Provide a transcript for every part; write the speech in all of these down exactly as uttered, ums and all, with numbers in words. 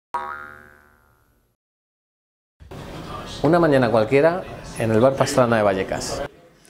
Una mañana cualquiera en el bar Pastrana de Vallecas.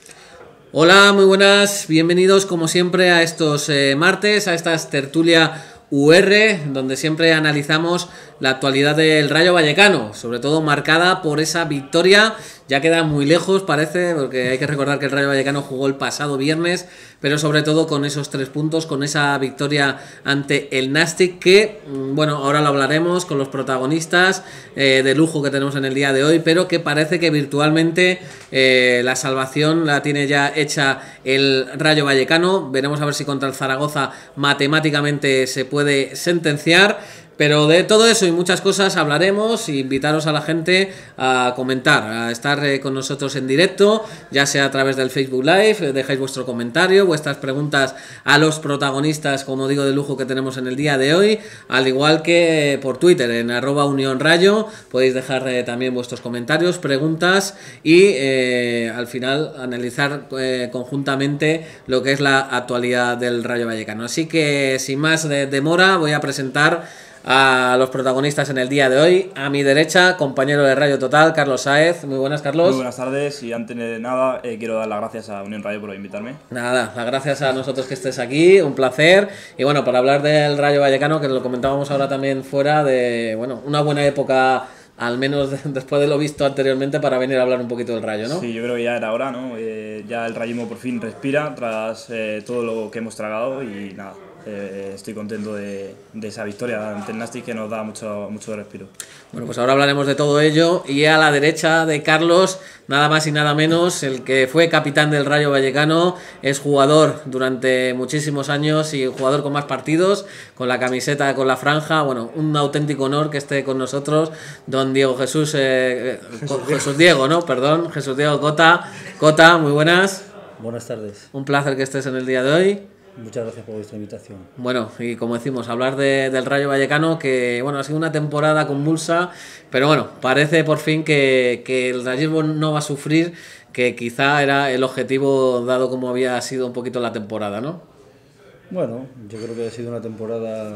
Hola, muy buenas, bienvenidos como siempre a estos eh, martes, a estas tertulia U R, donde siempre analizamos la actualidad del Rayo Vallecano, sobre todo marcada por esa victoria. Ya queda muy lejos, parece, porque hay que recordar que el Rayo Vallecano jugó el pasado viernes, pero sobre todo con esos tres puntos, con esa victoria ante el Nastic, que, bueno, ahora lo hablaremos con los protagonistas eh, de lujo que tenemos en el día de hoy, pero que parece que virtualmente eh, la salvación la tiene ya hecha el Rayo Vallecano. Veremos a ver si contra el Zaragoza matemáticamente se puede sentenciar. Pero de todo eso y muchas cosas hablaremos, e invitaros a la gente a comentar, a estar eh, con nosotros en directo, ya sea a través del Facebook Live, eh, dejáis vuestro comentario, vuestras preguntas a los protagonistas, como digo, de lujo que tenemos en el día de hoy, al igual que por Twitter, en arroba Unión Rayo, podéis dejar eh, también vuestros comentarios, preguntas y eh, al final analizar eh, conjuntamente lo que es la actualidad del Rayo Vallecano. Así que sin más de demora voy a presentar a los protagonistas en el día de hoy. A mi derecha, compañero de Rayo Total, Carlos Sáez. Muy buenas, Carlos. Muy buenas tardes, y antes de nada eh, quiero dar las gracias a Unión Rayo por invitarme. Nada, las gracias a nosotros que estés aquí, un placer. Y bueno, para hablar del Rayo Vallecano, que lo comentábamos ahora también fuera, de bueno, una buena época, al menos después de lo visto anteriormente, para venir a hablar un poquito del Rayo, ¿no? Sí, yo creo que ya era hora, ¿no? Eh, ya el rayismo por fin respira tras eh, todo lo que hemos tragado y nada. Eh, estoy contento de, de esa victoria ante el Nastic, que nos da mucho, mucho respiro. Bueno, pues ahora hablaremos de todo ello. Y a la derecha de Carlos, nada más y nada menos, el que fue capitán del Rayo Vallecano, es jugador durante muchísimos años y jugador con más partidos, con la camiseta, con la franja. Bueno, un auténtico honor que esté con nosotros don Diego Jesús, eh, Jesús, Jesús Diego, ¿no? Perdón, Jesús Diego Cota. Cota, muy buenas. Buenas tardes. Un placer que estés en el día de hoy. Muchas gracias por vuestra invitación. Bueno, y como decimos, hablar de, del Rayo Vallecano, que bueno, ha sido una temporada convulsa, pero bueno, parece por fin que, que el rayismo no va a sufrir, que quizá era el objetivo dado como había sido un poquito la temporada, ¿no? Bueno, yo creo que ha sido una temporada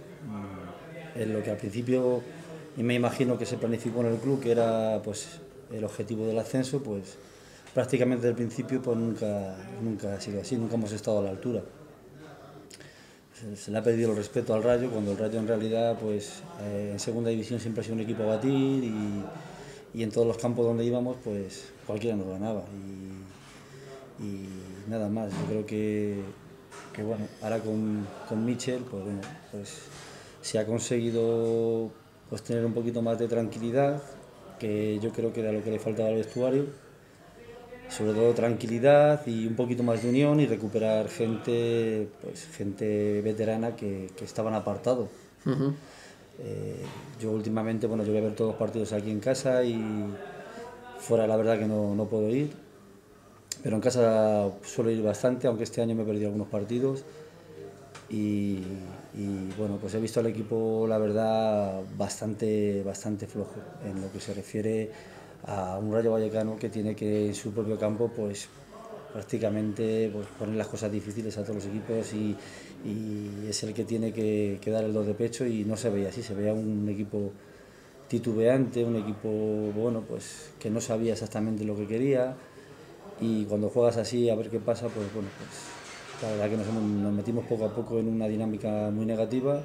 en lo que al principio, y me imagino que se planificó en el club, que era pues el objetivo del ascenso, pues prácticamente desde el principio pues nunca, nunca ha sido así, nunca hemos estado a la altura. Se le ha perdido el respeto al Rayo, cuando el Rayo en realidad pues eh, en segunda división siempre ha sido un equipo a batir, y, y en todos los campos donde íbamos pues cualquiera nos ganaba, y, y nada más. Yo creo que, que bueno, ahora con, con Michel pues, bueno, pues se ha conseguido pues tener un poquito más de tranquilidad, que yo creo que era lo que le faltaba al vestuario. Sobre todo tranquilidad y un poquito más de unión, y recuperar gente, pues gente veterana que, que estaban apartados. Uh-huh. eh, yo últimamente, bueno, yo voy a ver todos los partidos aquí en casa, y fuera la verdad que no, no puedo ir, pero en casa suelo ir bastante, aunque este año me he perdido algunos partidos. Y, y bueno, pues he visto al equipo, la verdad, bastante, bastante flojo en lo que se refiere a un Rayo Vallecano que tiene que en su propio campo pues prácticamente pues, poner las cosas difíciles a todos los equipos, y, y es el que tiene que, que dar el dos de pecho, y no se veía así. Se veía un equipo titubeante, un equipo bueno pues que no sabía exactamente lo que quería, y cuando juegas así a ver qué pasa, pues bueno, pues la verdad que nos, nos metimos poco a poco en una dinámica muy negativa,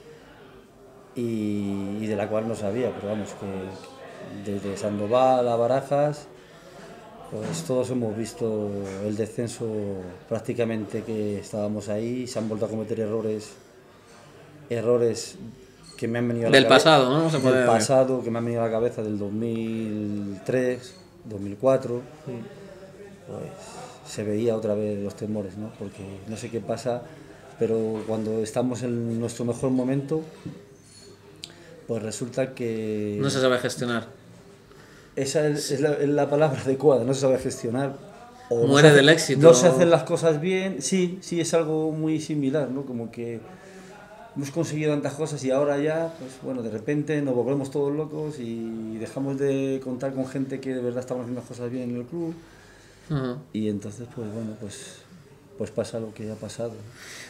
y, y de la cual no sabía, pero vamos, que desde Sandoval a Barajas, pues todos hemos visto el descenso prácticamente, que estábamos ahí. Se han vuelto a cometer errores, errores que me han venido a la del cabeza, pasado, ¿no? Se puede del ver. pasado, que me han venido a la cabeza del dos mil tres, dos mil cuatro. Sí. Pues se veía otra vez los temores, ¿no? Porque no sé qué pasa, pero cuando estamos en nuestro mejor momento, pues resulta que no se sabe gestionar. Esa es, es, la, es la palabra adecuada, no se sabe gestionar. O muere no se, del éxito. No se hacen las cosas bien, sí, sí, es algo muy similar, ¿no? Como que hemos conseguido tantas cosas y ahora ya, pues bueno, de repente nos volvemos todos locos y dejamos de contar con gente que de verdad estamos haciendo las cosas bien en el club. Uh-huh. Y entonces, pues bueno, pues, pues pasa lo que ha pasado.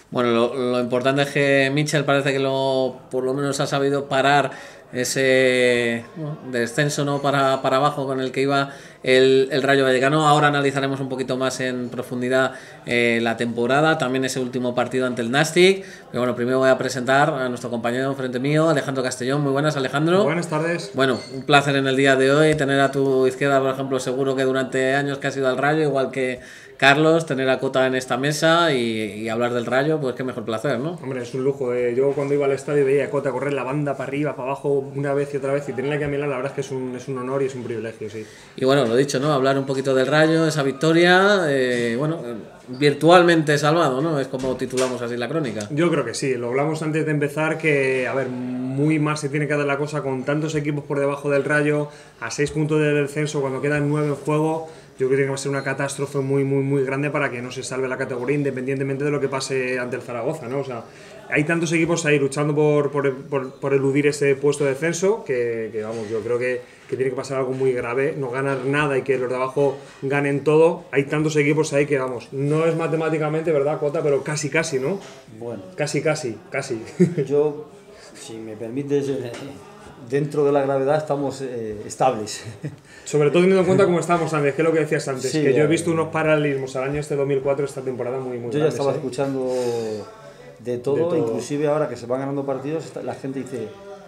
Bueno, lo, lo importante es que Mitchell parece que lo por lo menos ha sabido parar ese bueno, descenso, ¿no? para, para abajo con el que iba el, el Rayo Vallecano. Ahora analizaremos un poquito más en profundidad eh, la temporada, también ese último partido ante el Nastic. Pero bueno, primero voy a presentar a nuestro compañero frente mío, Alejandro Castellón. Muy buenas, Alejandro. Buenas tardes. Bueno, un placer en el día de hoy tener a tu izquierda, por ejemplo, seguro que durante años que has ido al Rayo, igual que Carlos, tener a Cota en esta mesa y, y hablar del Rayo, pues qué mejor placer, ¿no? Hombre, es un lujo. Eh. Yo cuando iba al estadio veía a Cota correr la banda para arriba, para abajo, una vez y otra vez, y tenerla aquí a mi lado, la verdad es que es un, es un honor y es un privilegio, sí. Y bueno, lo dicho, ¿no? Hablar un poquito del Rayo, esa victoria, eh, bueno, virtualmente salvado, ¿no? Es como titulamos así la crónica. Yo creo que sí. Lo hablamos antes de empezar, que, a ver, muy mal se tiene que dar la cosa con tantos equipos por debajo del Rayo, a seis puntos del descenso, cuando quedan nueve en juego. Yo creo que va a ser una catástrofe muy, muy, muy grande para que no se salve la categoría, independientemente de lo que pase ante el Zaragoza, ¿no? O sea, hay tantos equipos ahí luchando por, por, por, por eludir ese puesto de descenso que, que vamos, yo creo que, que tiene que pasar algo muy grave, no ganar nada y que los de abajo ganen todo. Hay tantos equipos ahí que, vamos, no es matemáticamente, ¿verdad, Cota? Pero casi, casi, ¿no? Bueno. Casi, casi, casi. Yo, si me permites, eh, dentro de la gravedad estamos eh, estables. Sobre todo teniendo en cuenta cómo estábamos antes, que es lo que decías antes, Sí, que yo he eh, visto unos paralelismos al año este dos mil cuatro, esta temporada muy, muy Yo ya grandes, estaba ¿eh? escuchando de todo, De todo. inclusive ahora que se van ganando partidos, la gente dice,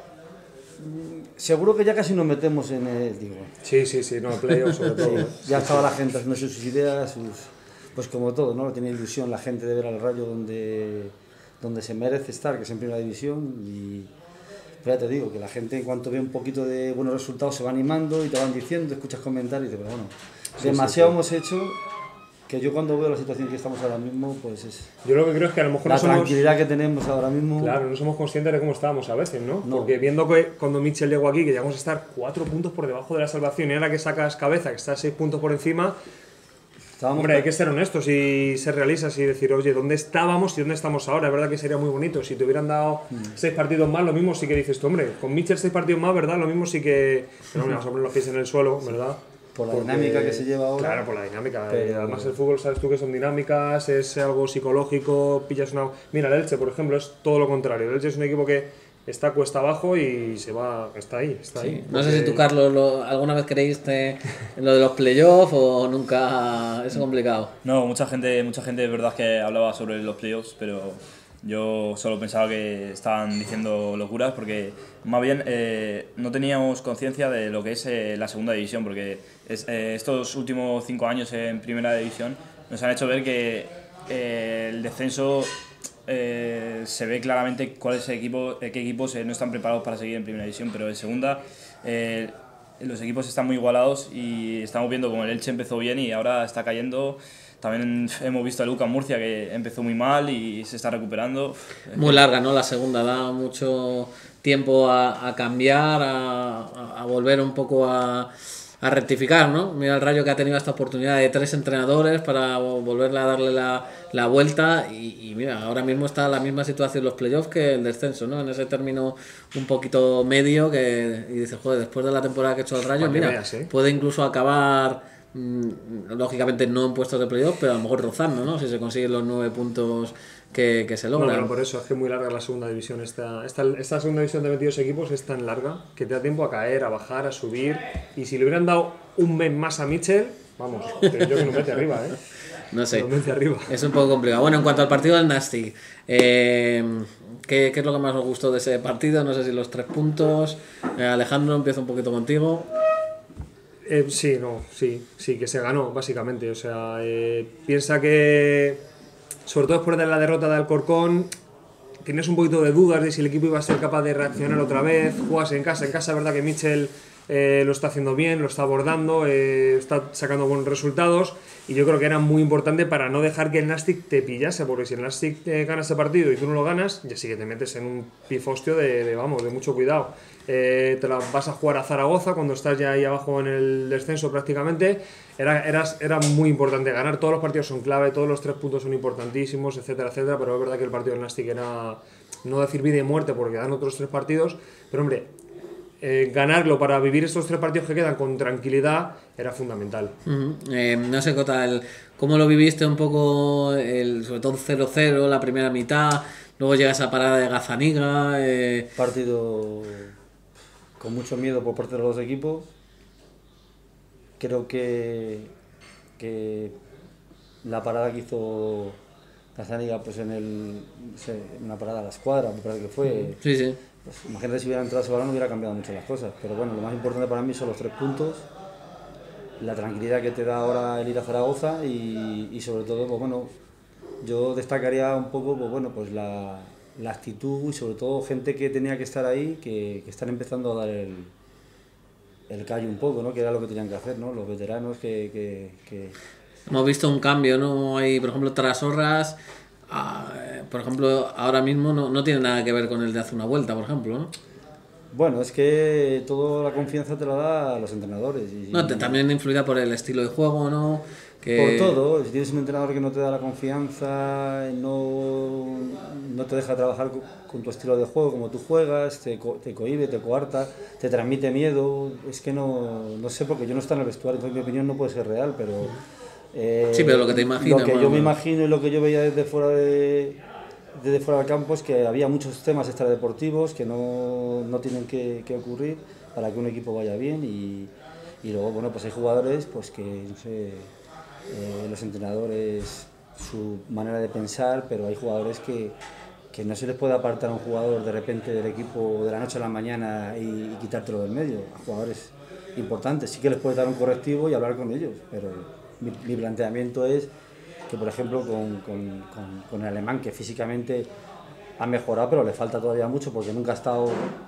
seguro que ya casi nos metemos en el... Digo, Sí, sí, sí, no, playoffs sobre todo. ¿eh? ya estaba la gente haciendo sus ideas, sus, pues como todo, ¿no? Tenía ilusión la gente de ver al Rayo donde, donde se merece estar, que es en Primera División, y pero ya te digo, que la gente en cuanto ve un poquito de buenos resultados se va animando y te van diciendo, escuchas comentarios y dices, pero bueno, Sí, demasiado sí, hemos hecho que yo cuando veo la situación que estamos ahora mismo, pues es Yo lo que creo es que a lo mejor la no somos... tranquilidad que tenemos ahora mismo. Claro, no somos conscientes de cómo estábamos a veces, ¿no? No. Porque viendo que cuando Mitchell llegó aquí, que llegamos a estar cuatro puntos por debajo de la salvación, y ahora que sacas cabeza, que estás seis puntos por encima, Estábamos hombre, hay que ser honestos y ser realistas y decir, oye, ¿dónde estábamos y dónde estamos ahora? Es verdad que sería muy bonito. Si te hubieran dado seis partidos más, lo mismo sí que dices tú, hombre, con Mitchell seis partidos más, ¿verdad? Lo mismo sí que... Pero hombre, vamos a poner los pies en el suelo, ¿verdad? por la Porque- dinámica que se lleva ahora. Claro, por la dinámica. Pero- Eh, Además, el fútbol, sabes tú que son dinámicas, es algo psicológico, pillas una... Mira, el Elche, por ejemplo, es todo lo contrario. El Elche es un equipo que está cuesta abajo y se va... Está ahí, está Sí. ahí. No sé si Porque- tú, Carlos, lo- alguna vez creíste en lo de los playoffs o nunca es complicado. No, mucha gente, mucha gente es verdad que hablaba sobre los playoffs, pero yo solo pensaba que estaban diciendo locuras porque más bien eh, no teníamos conciencia de lo que es eh, la segunda división, porque es, eh, estos últimos cinco años en primera división nos han hecho ver que eh, el descenso eh, se ve claramente cuáles equipos, qué equipos eh, no están preparados para seguir en primera división, pero en segunda eh, los equipos están muy igualados y estamos viendo como el Elche empezó bien y ahora está cayendo. También hemos visto a Lucas Murcia, que empezó muy mal y se está recuperando. Muy larga, ¿no? La segunda da mucho tiempo a, a cambiar, a, a volver un poco a, a rectificar, ¿no? Mira el Rayo que ha tenido esta oportunidad de tres entrenadores para volverle a darle la, la vuelta y, y mira, ahora mismo está la misma situación los playoffs que el descenso, ¿no? En ese término un poquito medio que y dices, joder, después de la temporada que ha hecho el Rayo, Para que mira, veas, ¿eh? puede incluso acabar... lógicamente no en puestos de playoff, pero a lo mejor rozando, ¿no? Si se consiguen los nueve puntos que, que se No, logran. pero por eso es que es muy larga la segunda división. Esta, esta, esta segunda división de veintidós equipos es tan larga que te da tiempo a caer, a bajar, a subir. Y si le hubieran dado un mes más a Mitchell, vamos, creo yo que nos mete arriba, ¿eh? No sé. Nos mete arriba. Es un poco complicado. Bueno, en cuanto al partido del Nastic, eh, ¿qué, ¿qué es lo que más os gustó de ese partido? No sé si los tres puntos. Eh, Alejandro, empiezo un poquito contigo. Eh, sí, no, sí, sí, que se ganó, básicamente. O sea, eh, piensa que, sobre todo después de la derrota de Alcorcón, tienes un poquito de dudas de si el equipo iba a ser capaz de reaccionar otra vez. Juegas en casa, en casa es verdad que Mitchell eh, lo está haciendo bien, lo está abordando, eh, está sacando buenos resultados. Y yo creo que era muy importante para no dejar que el Nastic te pillase, porque si el Nastic eh, gana ese partido y tú no lo ganas, ya sí que te metes en un pifostio de, de vamos, de mucho cuidado. Eh, te la vas a jugar a Zaragoza cuando estás ya ahí abajo en el descenso prácticamente. Era, era, era muy importante ganar, todos los partidos son clave, todos los tres puntos son importantísimos, etcétera, etcétera, pero es verdad que el partido del Nastic era, no decir vida y muerte porque dan otros tres partidos, pero hombre, eh, ganarlo para vivir estos tres partidos que quedan con tranquilidad era fundamental. Uh-huh. eh, no sé, Cota, el, ¿cómo lo viviste un poco, el, sobre todo cero cero, la primera mitad, luego llega esa parada de Gazzaniga? Eh... Partido con mucho miedo por parte de los dos equipos. Creo que, que la parada que hizo Gazzaniga, pues en el, no sé, una parada a la escuadra, me parece que fue. Sí, sí. Pues, imagínate si hubiera entrado ese balón, hubiera cambiado mucho las cosas. Pero bueno, lo más importante para mí son los tres puntos, la tranquilidad que te da ahora el ir a Zaragoza y, y sobre todo, pues bueno, yo destacaría un poco, pues bueno, pues la, la actitud y sobre todo gente que tenía que estar ahí, que, que están empezando a dar el, el callo un poco, ¿no? Que era lo que tenían que hacer, ¿no? Los veteranos que... que, que... Hemos visto un cambio, ¿no? Hay, por ejemplo, Trasorras, ah, por ejemplo, ahora mismo no, no tiene nada que ver con el de hace una vuelta, por ejemplo, ¿no? Bueno, es que toda la confianza te la da a los entrenadores. Y, no, te, también influida por el estilo de juego, ¿no? Que... Por todo, si tienes un entrenador que no te da la confianza, no, no te deja trabajar con, con tu estilo de juego, como tú juegas, te, te cohíbe, te coarta, te transmite miedo, es que no, no sé, porque yo no estoy en el vestuario, entonces mi opinión no puede ser real, pero... Eh, sí, pero lo que te imaginas... Lo que bueno, yo me bueno. imagino y lo que yo veía desde fuera de... desde fuera del campo es que había muchos temas extradeportivos que no, no tienen que, que ocurrir para que un equipo vaya bien y, y luego, bueno, pues hay jugadores pues que, no sé, eh, los entrenadores, su manera de pensar, pero hay jugadores que, que no se les puede apartar a un jugador de repente del equipo de la noche a la mañana y, y quitártelo del medio, a jugadores importantes. Sí que les puedes dar un correctivo y hablar con ellos, pero mi, mi planteamiento es que, por ejemplo, con, con, con, con el alemán, que físicamente ha mejorado, pero le falta todavía mucho porque nunca ha estado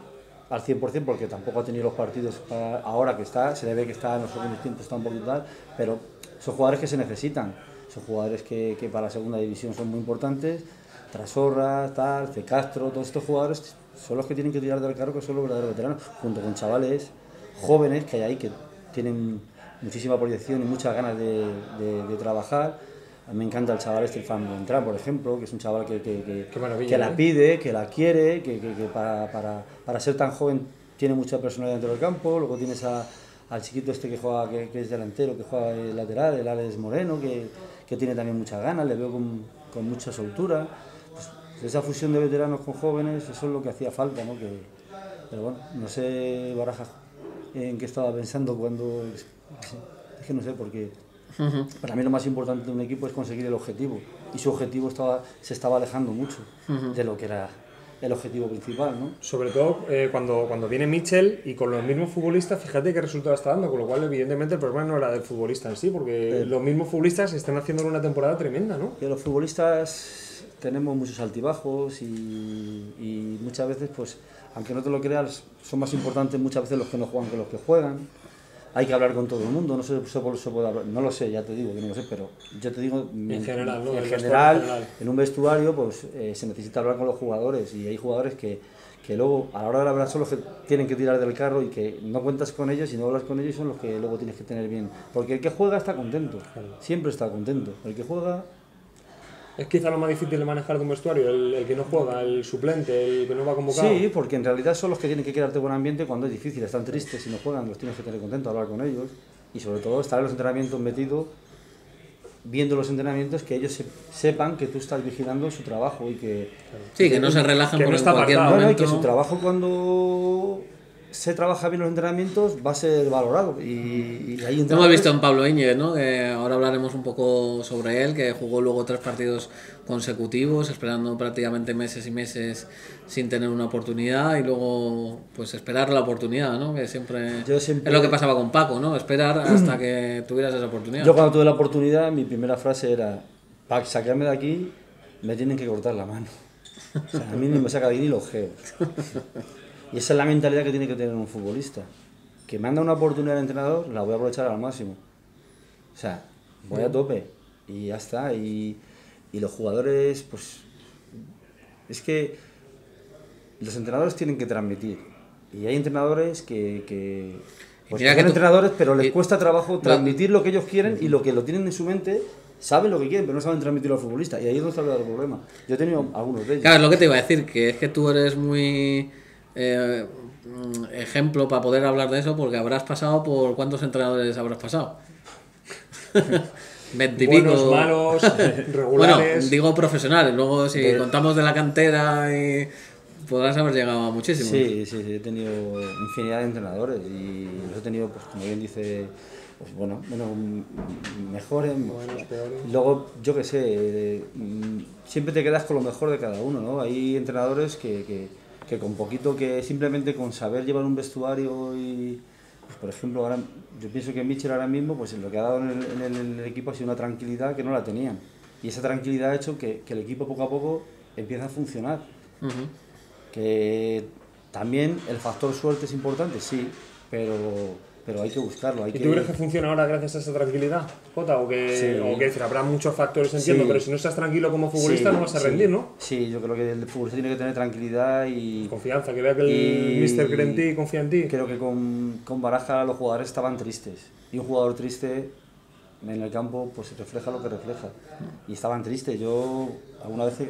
al cien por cien, porque tampoco ha tenido los partidos para, ahora que está, se le ve que está en los segundos tiempos, está un poquito tal, pero son jugadores que se necesitan, son jugadores que, que para la segunda división son muy importantes, Trasorra, tal, C. Castro, todos estos jugadores son los que tienen que tirar del carro, que son los verdaderos veteranos, junto con chavales jóvenes que hay ahí que tienen muchísima proyección y muchas ganas de, de, de trabajar. A mí me encanta el chaval este, el Fan Beltrán, por ejemplo, que es un chaval que, que, que, que la pide, que la quiere, que, que, que para, para, para ser tan joven tiene mucha personalidad dentro del campo. Luego tienes a, al chiquito este que juega, que, que es delantero, que juega el lateral, el Alex Moreno, que, que tiene también muchas ganas, le veo con, con mucha soltura. Pues, esa fusión de veteranos con jóvenes, eso es lo que hacía falta, ¿no? Que, pero bueno, no sé, Baraja, en qué estaba pensando cuando... Es que no sé, porque... Uh-huh. Para mí lo más importante de un equipo es conseguir el objetivo y su objetivo estaba, se estaba alejando mucho uh-huh. de lo que era el objetivo principal, ¿no? Sobre todo eh, cuando, cuando viene Mitchell y con los mismos futbolistas, fíjate qué resultado está dando, con lo cual evidentemente el problema no era del futbolista en sí, porque eh, los mismos futbolistas están haciendo una temporada tremenda, ¿no? Que los futbolistas tenemos muchos altibajos y, y muchas veces, pues, aunque no te lo creas, son más importantes muchas veces los que no juegan que los que juegan. Hay que hablar con todo el mundo, no sé, se puede hablar, no lo sé, ya te digo que no lo sé, pero yo te digo, en general, ¿no? en, general, general, en un vestuario pues eh, se necesita hablar con los jugadores y hay jugadores que, que luego a la hora de hablar son los que tienen que tirar del carro y que no cuentas con ellos y no hablas con ellos son los que luego tienes que tener bien, porque el que juega está contento, siempre está contento, el que juega... Es quizá lo más difícil de manejar de un vestuario, el, el que no juega, el suplente, el que no va convocado. Sí, porque en realidad son los que tienen que crearte buen ambiente cuando es difícil, están tristes, si no juegan los tienes que tener contentos, hablar con ellos y sobre todo estar en los entrenamientos metido, viendo los entrenamientos, que ellos se, sepan que tú estás vigilando su trabajo y que... Sí, que, que no se relajan que por no está cualquier apartado, momento. No, y que su trabajo cuando... se trabaja bien los entrenamientos, va a ser valorado. Y, y ahí hemos visto en Pablo Íñiguez, ¿no? Que ahora hablaremos un poco sobre él, que jugó luego tres partidos consecutivos, esperando prácticamente meses y meses sin tener una oportunidad y luego pues esperar la oportunidad, ¿no? Que siempre, Yo siempre... es lo que pasaba con Paco, ¿no? Esperar hasta que tuvieras esa oportunidad. Yo cuando tuve la oportunidad, mi primera frase era: para sacarme de aquí me tienen que cortar la mano. O sea, a mí ni me saca de aquí ni los geos. Y esa es la mentalidad que tiene que tener un futbolista. Que manda una oportunidad al entrenador, la voy a aprovechar al máximo. O sea, voy a tope y ya está. Y, y los jugadores, pues... Es que los entrenadores tienen que transmitir. Y hay entrenadores que... que pues son entrenadores, pero les cuesta trabajo transmitir lo que ellos quieren y lo que lo tienen en su mente... Saben lo que quieren, pero no saben transmitirlo al futbolista. Y ahí es donde está el problema. Yo he tenido algunos de ellos. Claro, es lo que te iba a decir, que es que tú eres muy... Eh, mm, ejemplo para poder hablar de eso, porque habrás pasado por... ¿Cuántos entrenadores habrás pasado? Veintipico. Buenos, malos, regulares. Bueno, digo profesionales, luego si De- contamos de la cantera y podrás haber llegado a muchísimos. Sí, sí, sí, he tenido infinidad de entrenadores y los he tenido, pues como bien dice, pues bueno, bueno m- mejores. Buenos, peores. Luego, yo qué sé, eh, mm, siempre te quedas con lo mejor de cada uno, ¿no? Hay entrenadores que, que, que con poquito, que simplemente con saber llevar un vestuario y, pues por ejemplo, ahora yo pienso que Mitchell ahora mismo, pues lo que ha dado en el, en el- en el equipo ha sido una tranquilidad que no la tenían. Y esa tranquilidad ha hecho que, que el equipo poco a poco empieza a funcionar. Ujú. Que también el factor suerte es importante, sí, pero, pero hay que buscarlo. Hay ¿Y que... tú crees que funciona ahora gracias a esa tranquilidad, Jota? O que, Sí. o que decir, habrá muchos factores, entiendo, Sí. pero si no estás tranquilo como futbolista Sí, no vas a sí. rendir, ¿no? Sí, yo creo que el futbolista tiene que tener tranquilidad y Confianza, que vea que el Y- míster cree en ti y confía en ti. creo que con, con Baraja los jugadores estaban tristes. Y un jugador triste en el campo pues refleja lo que refleja. Y estaban tristes. Yo alguna vez,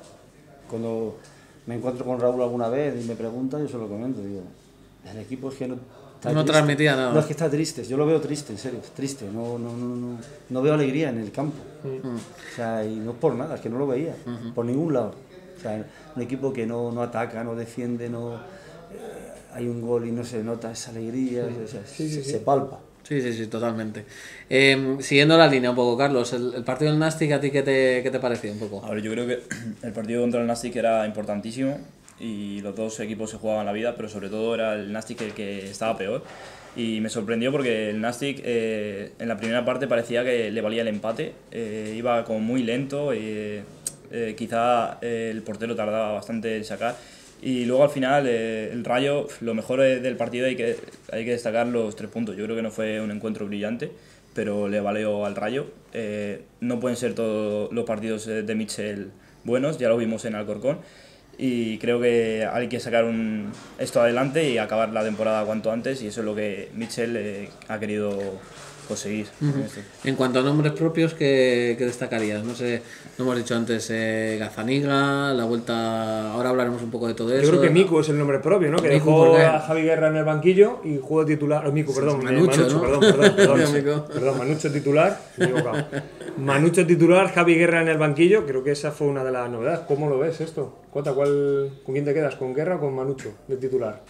cuando me encuentro con Raúl alguna vez y me pregunta, yo se lo comento, digo, el equipo es que no... está No triste. transmitía nada. No, es que está triste, yo lo veo triste, en serio, triste, no, no, no, no, no veo alegría en el campo. O sea, y no es por nada, es que no lo veía, por ningún lado. O sea, un equipo que no, no ataca, no defiende, no... eh, hay un gol y no se nota esa alegría, o sea, Sí, sí, se, sí. se palpa. Sí, sí, sí, totalmente. Eh, siguiendo la línea un poco, Carlos, el, el partido del Nastic, ¿a ti qué te, qué te pareció un poco? A ver, yo creo que el partido contra el Nastic era importantísimo y los dos equipos se jugaban la vida, pero sobre todo era el Nastic el que estaba peor. Y me sorprendió porque el Nastic eh, en la primera parte parecía que le valía el empate, eh, iba como muy lento, eh, eh, quizá eh, el portero tardaba bastante en sacar. Y luego al final eh, el Rayo, lo mejor eh, del partido hay que, hay que destacar los tres puntos. Yo creo que no fue un encuentro brillante, pero le valió al Rayo. Eh, no pueden ser todos los partidos eh, de Mitchell buenos, ya lo vimos en Alcorcón. Y creo que hay que sacar un, esto adelante y acabar la temporada cuanto antes, y eso es lo que Mitchell eh, ha querido conseguir. Ujú. en esto. En cuanto a nombres propios, ¿qué, qué destacarías? No sé, no hemos dicho antes eh, Gazzaniga, la vuelta... Ahora hablaremos un poco de todo eso. Yo creo que Miku es el nombre propio, ¿no? Que Miku, dejó ¿por qué? a Javi Guerra en el banquillo y jugó titular. Oh, Miku, perdón, eh, Manucho, ¿no? perdón, perdón, perdón, Miku. perdón, Manucho titular, me he equivocado. Manucho titular, Javi Guerra en el banquillo, creo que esa fue una de las novedades. ¿Cómo lo ves esto? Cota, ¿cuál, ¿con quién te quedas? ¿Con Guerra o con Manucho de titular?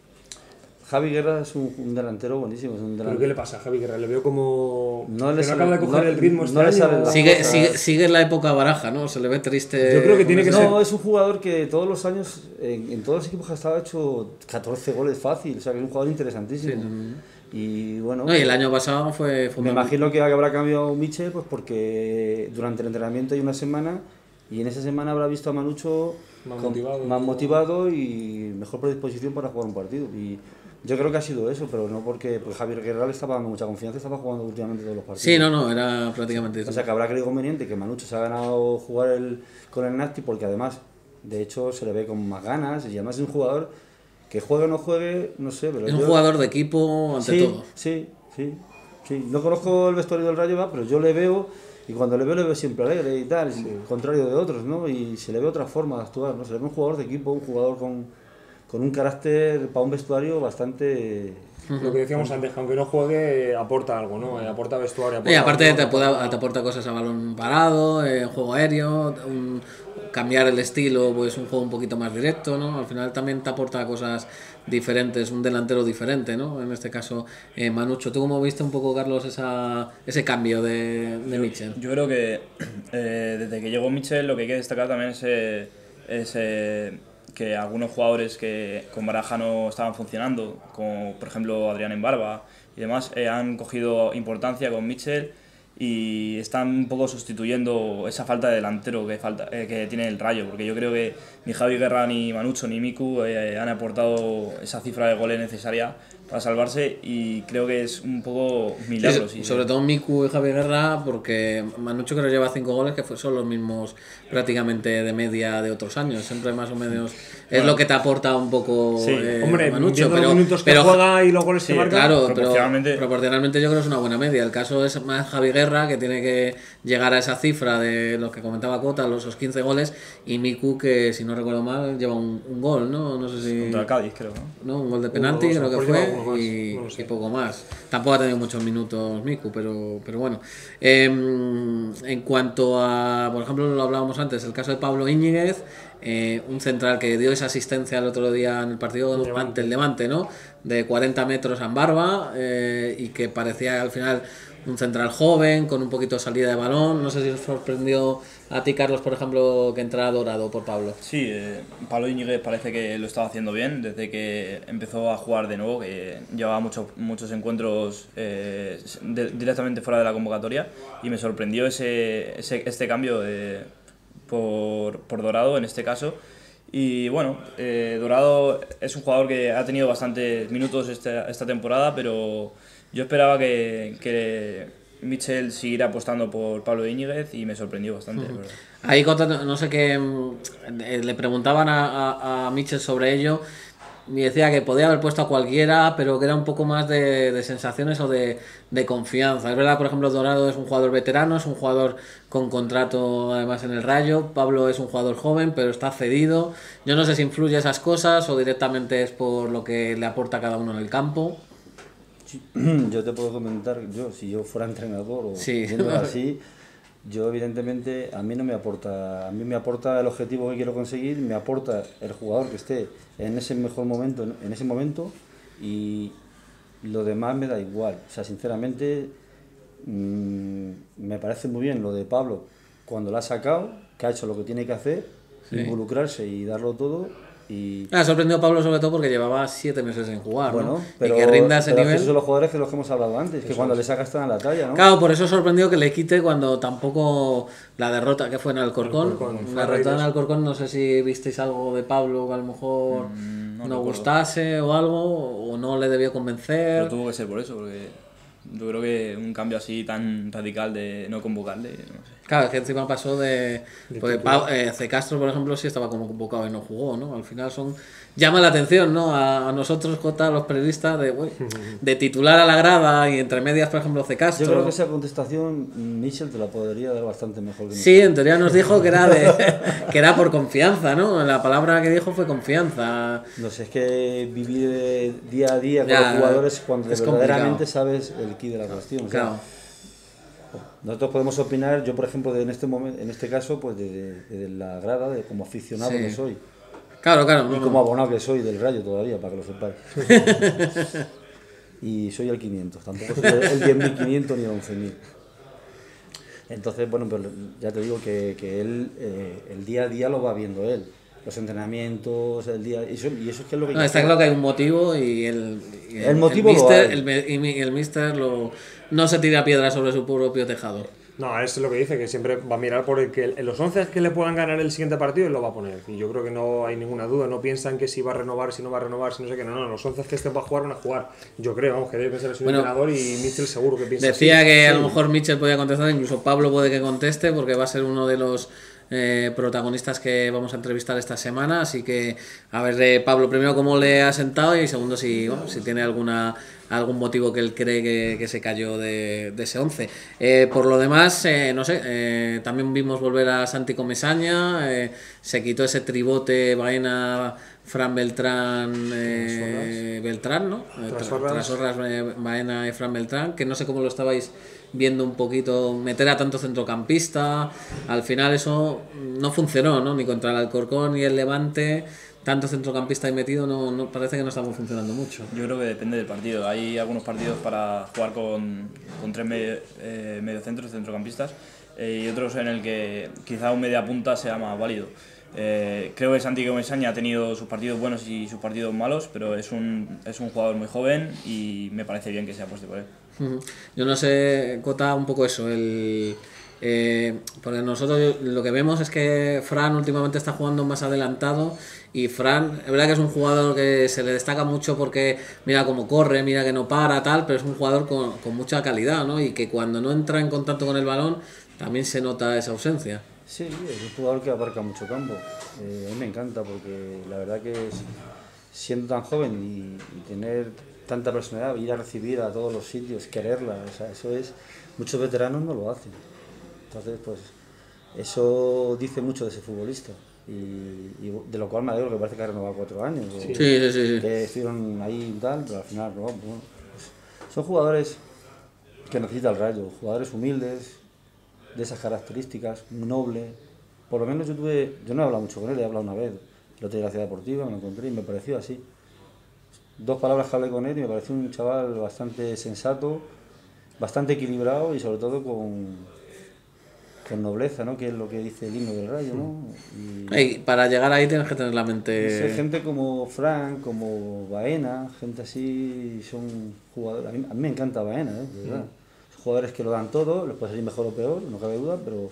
Javi Guerra es un, un delantero buenísimo, es un ¿Pero delantero... qué le pasa a Javi Guerra? Le veo como... No que le no sale- acaba de coger no- el ritmo este no le año. sale la- Sigue, cosas- sigue, sigue en la época Baraja, ¿no? Se le ve triste. Yo creo que tiene que ser- No, es un jugador que todos los años, en, en todos los equipos que ha estado, ha hecho catorce goles fácil, o sea que es un jugador interesantísimo. Y bueno, No, y el año pasado fue... fue me una- imagino que habrá cambiado Michel, pues porque durante el entrenamiento hay una semana y en esa semana habrá visto a Manucho Más con- motivado. más motivado y mejor predisposición para jugar un partido. Y yo creo que ha sido eso, pero no porque, porque Javier Guerra le estaba dando mucha confianza, estaba jugando últimamente todos los partidos. Sí, no, no, era prácticamente eso. O sea que habrá creído conveniente que Manucho se ha ganado jugar el, con el Nastic porque además, de hecho, se le ve con más ganas y además es un jugador que juegue o no juegue, no sé, pero Es un yo- jugador de equipo ante sí, todo. Sí, sí, sí. No conozco el vestuario del Rayo, va, pero yo le veo y cuando le veo le veo siempre alegre y tal, contrario de otros, ¿no? Y se le ve otra forma de actuar, ¿no? Se le ve un jugador de equipo, un jugador con, con un carácter para un vestuario bastante... Lo que decíamos antes, que aunque no juegue, aporta algo, ¿no? Eh, Aporta vestuario, aporta Y aparte algo, te, aporta- puede- te aporta cosas a balón parado, eh, juego aéreo, un- cambiar el estilo, pues un juego un poquito más directo, ¿no? Al final también te aporta cosas diferentes, un delantero diferente, ¿no? En este caso, eh, Manucho. ¿Tú cómo viste un poco, Carlos, esa, ese cambio de, de Mitchell? Yo creo que eh, desde que llegó Mitchell lo que hay que destacar también es, eh, es, eh, que algunos jugadores que con Baraja no estaban funcionando, como por ejemplo Adrián Embarba y demás, eh, han cogido importancia con Mitchell y están un poco sustituyendo esa falta de delantero que, falta, eh, que tiene el Rayo, porque yo creo que ni Javi Guerra, ni Manucho, ni Miku eh, han aportado esa cifra de goles necesaria para salvarse y creo que es un poco milagro. Sí, sí, sobre sí. todo Miku y Javi Guerra, porque Manucho que nos lleva cinco goles, que son los mismos prácticamente de media de otros años, siempre más o menos es Bueno, lo que te aporta un poco sí. eh, Hombre, Manucho, viendo pero, los minutos que pero juega y los goles sí, que marca. claro, pero proporcionalmente- proporcionalmente yo creo que es una buena media. El caso es más Javi Guerra, que tiene que llegar a esa cifra de los que comentaba Cota, los esos quince goles, y Miku, que si no recuerdo mal, lleva un, un gol, ¿no? No sé si... Contra el Cádiz, creo, ¿no? ¿no? Un gol de penalti, Uno, creo que pues fue, lleva uno más, y, no lo sé. y poco más. Tampoco ha tenido muchos minutos Miku, pero, pero bueno. Eh, en cuanto a, por ejemplo, lo hablábamos antes, el caso de Pablo Íñiguez, eh, un central que dio esa asistencia el otro día en el partido Levante. ante el Levante, ¿no? De cuarenta metros en barba, eh, y que parecía al final un central joven, con un poquito de salida de balón. No sé si os sorprendió a ti, Carlos, por ejemplo, que entrara Dorado por Pablo. Sí, eh, Pablo Íñiguez parece que lo estaba haciendo bien desde que empezó a jugar de nuevo, que llevaba muchos muchos encuentros eh, de- directamente fuera de la convocatoria, y me sorprendió ese, ese este cambio de, por, por Dorado en este caso. Y bueno, eh, Dorado es un jugador que ha tenido bastantes minutos esta, esta temporada, pero yo esperaba que, que Michel siguiera apostando por Pablo Íñiguez y me sorprendió bastante, la verdad. Ahí Cota, no sé qué, mm, eh, le preguntaban a, a, a Mitchell sobre ello y decía que podía haber puesto a cualquiera, pero que era un poco más de, de sensaciones o de, de confianza. Es verdad, por ejemplo, Dorado es un jugador veterano, es un jugador con contrato además en el Rayo. Pablo es un jugador joven, pero está cedido. Yo no sé si influye esas cosas o directamente es por lo que le aporta cada uno en el campo. Sí, yo te puedo comentar, yo si yo fuera entrenador o Sí. viéndolo así, yo evidentemente a mí no me aporta, a mí me aporta el objetivo que quiero conseguir, me aporta el jugador que esté en ese mejor momento, en ese momento, y lo demás me da igual. O sea, sinceramente mmm, me parece muy bien lo de Pablo cuando lo ha sacado, que ha hecho lo que tiene que hacer, Sí. involucrarse y darlo todo. Y Me ha sorprendido a Pablo sobre todo porque llevaba siete meses sin jugar, ¿no? bueno, pero, y que rinda a ese pero nivel. esos son los jugadores que los que hemos hablado antes, que cuando le sacas están a la talla, ¿no? Claro, por eso sorprendió que le quite cuando tampoco la derrota que fue en Alcorcón. Alcorcón, fue La a raíz derrota de en eso. Alcorcón, no sé si visteis algo de Pablo que a lo mejor Mm, no no, recuerdo. gustase o algo, o no le debió convencer. Pero tuvo que ser por eso, porque yo creo que un cambio así tan radical de no convocarle, no sé. Claro, es que encima pasó de... De Porque titular. Pa- eh, C. Castro, por ejemplo, sí estaba como convocado y no jugó, ¿no? Al final son... Llama la atención, ¿no? A, a nosotros, Jota, los periodistas, de, uy, de titular a la grada y entre medias, por ejemplo, C. Castro. Yo creo que esa contestación Michel te la podría dar bastante mejor que Sí, en teoría nos dijo que era de, que era por confianza, ¿no? La palabra que dijo fue confianza. No sé, es que vivir eh, día a día con Ya, los jugadores cuando es verdaderamente complicado. sabes el quid de la cuestión. o sea, Claro. nosotros podemos opinar, yo por ejemplo, de en este momento, en este caso, pues de, de- de la grada, de como aficionado Sí. que soy. Claro, claro. Y no, como no. abonado que soy del Rayo todavía, para que lo sepáis. Y soy el quinientos, tampoco soy el el diez mil quinientos ni el once mil. Entonces, bueno, pues ya te digo que, que él, eh, el día a día lo va viendo él. Los entrenamientos, el día... Y eso, y eso es que es lo que... No, está claro que hay un motivo y el, y El motivo lo mister, hay. el, me- y mi- el mister lo, no se tira piedra sobre su propio tejado. No, eso es lo que dice, que siempre va a mirar por el que en los once que le puedan ganar el siguiente partido, él lo va a poner. Y yo creo que no hay ninguna duda. No piensan que si va a renovar, si no va a renovar, si no sé qué. No, no, los once que estén para jugar van a jugar. Yo creo, vamos, que debe pensar su Bueno, entrenador y Mitchell seguro que piensa Decía así. que a Sí. lo mejor Mitchell podía contestar, incluso Pablo puede que conteste, porque va a ser uno de los eh, protagonistas que vamos a entrevistar esta semana. Así que, a ver, eh, Pablo, primero cómo le ha sentado y segundo si, bueno, si tiene alguna algún motivo que él cree que, que se cayó de, de ese once. Eh, por lo demás, eh, no sé, eh, también vimos volver a Santi Comesaña, eh, se quitó ese tribote Baena, Fran Beltrán, eh, Beltrán, ¿no? Eh, tra- Trasorras. Trasorras, eh, Baena y Fran Beltrán, que no sé cómo lo estabais viendo un poquito, meter a tanto centrocampista, al final eso no funcionó, ¿no? Ni contra el Alcorcón ni el Levante, tanto centrocampista ahí metido, no, no parece que no estamos funcionando mucho. Yo creo que depende del partido. Hay algunos partidos para jugar con, con tres medio, eh, mediocentros, centrocampistas, eh, y otros en el que quizá un media punta sea más válido. Eh, creo que Santi Comesaña ha tenido sus partidos buenos y sus partidos malos, pero es un, es un jugador muy joven y me parece bien que se apueste por él. Ujú. Yo no sé, Cota, un poco eso, el, Eh, porque nosotros lo que vemos es que Fran últimamente está jugando más adelantado y Fran, es verdad que es un jugador que se le destaca mucho porque mira cómo corre, mira que no para, tal, pero es un jugador con, con mucha calidad, ¿no? Y que cuando no entra en contacto con el balón también se nota esa ausencia. Sí, es un jugador que abarca mucho campo. Eh, a mí me encanta porque la verdad que es, siendo tan joven y, y tener tanta personalidad, ir a recibir a todos los sitios, quererla, o sea, eso es, muchos veteranos no lo hacen. Entonces, pues, eso dice mucho de ese futbolista. Y, y de lo cual me alegro, que parece que ha renovado cuatro años. O, Sí, sí, sí, sí. Que estuvieron ahí y tal, pero al final no. Bueno, pues, son jugadores que necesita el Rayo, jugadores humildes, de esas características, noble. Por lo menos yo tuve, yo no he hablado mucho con él, he hablado una vez. El otro día en la Ciudad Deportiva me lo encontré y me pareció así. Dos palabras que hablé con él y me pareció un chaval bastante sensato, bastante equilibrado y sobre todo con, con nobleza, ¿no? Que es lo que dice el himno del Rayo, ¿no? Y, Y para llegar ahí tienes que tener la mente... sí, gente como Fran, como Baena, gente así, son jugadores... A mí, a mí me encanta Baena, ¿eh? De verdad. Son jugadores que lo dan todo, les puede salir mejor o peor, no cabe duda, pero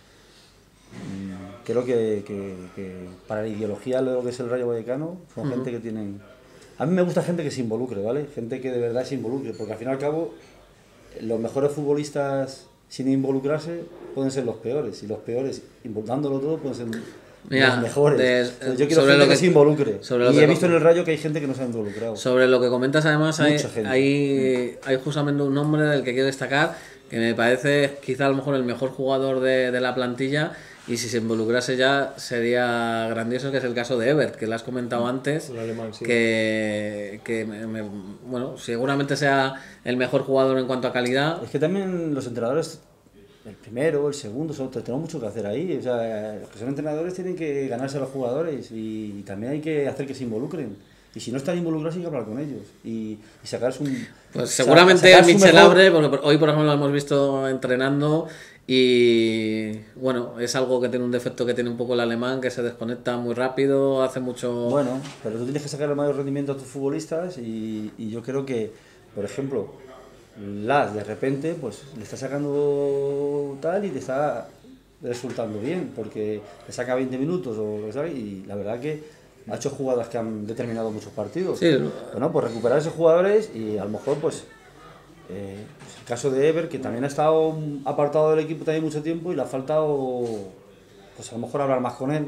mmm, creo que, que, que para la ideología de lo que es el Rayo Vallecano, son uh-huh. gente que tienen... A mí me gusta gente que se involucre, ¿vale? Gente que de verdad se involucre, porque al fin y al cabo los mejores futbolistas sin involucrarse pueden ser los peores, y los peores, dándolo todo, pueden ser Mira, los mejores. De, Entonces, yo quiero gente que, que se involucre. Y he visto en el Rayo que hay gente que no se ha involucrado. Sobre lo que comentas, además, hay, hay, hay justamente un nombre del que quiero destacar, que me parece quizá a lo mejor el mejor jugador de, de la plantilla, y si se involucrase ya sería grandioso, que es el caso de Evert, que lo has comentado antes, el alemán, sí. que, que me, me, bueno, seguramente sea el mejor jugador en cuanto a calidad. Es que también los entrenadores, el primero, el segundo, son, tenemos mucho que hacer ahí. O sea, los que son entrenadores tienen que ganarse a los jugadores y, y también hay que hacer que se involucren. Y si no están involucrados hay que hablar con ellos y, y sacarse un... Pues seguramente Michel Abre, porque hoy por ejemplo lo hemos visto entrenando y bueno, es algo que tiene un defecto que tiene un poco el alemán, que se desconecta muy rápido, hace mucho... Bueno, pero tú tienes que sacar el mayor rendimiento a tus futbolistas y, y yo creo que, por ejemplo, Las de repente pues le está sacando tal y te está resultando bien, porque le saca veinte minutos o lo que sea, y la verdad que ha hecho jugadas que han determinado muchos partidos. Sí. Bueno, pues recuperar a esos jugadores y a lo mejor pues, eh, pues el caso de Ever, que también ha estado apartado del equipo también mucho tiempo y le ha faltado pues a lo mejor hablar más con él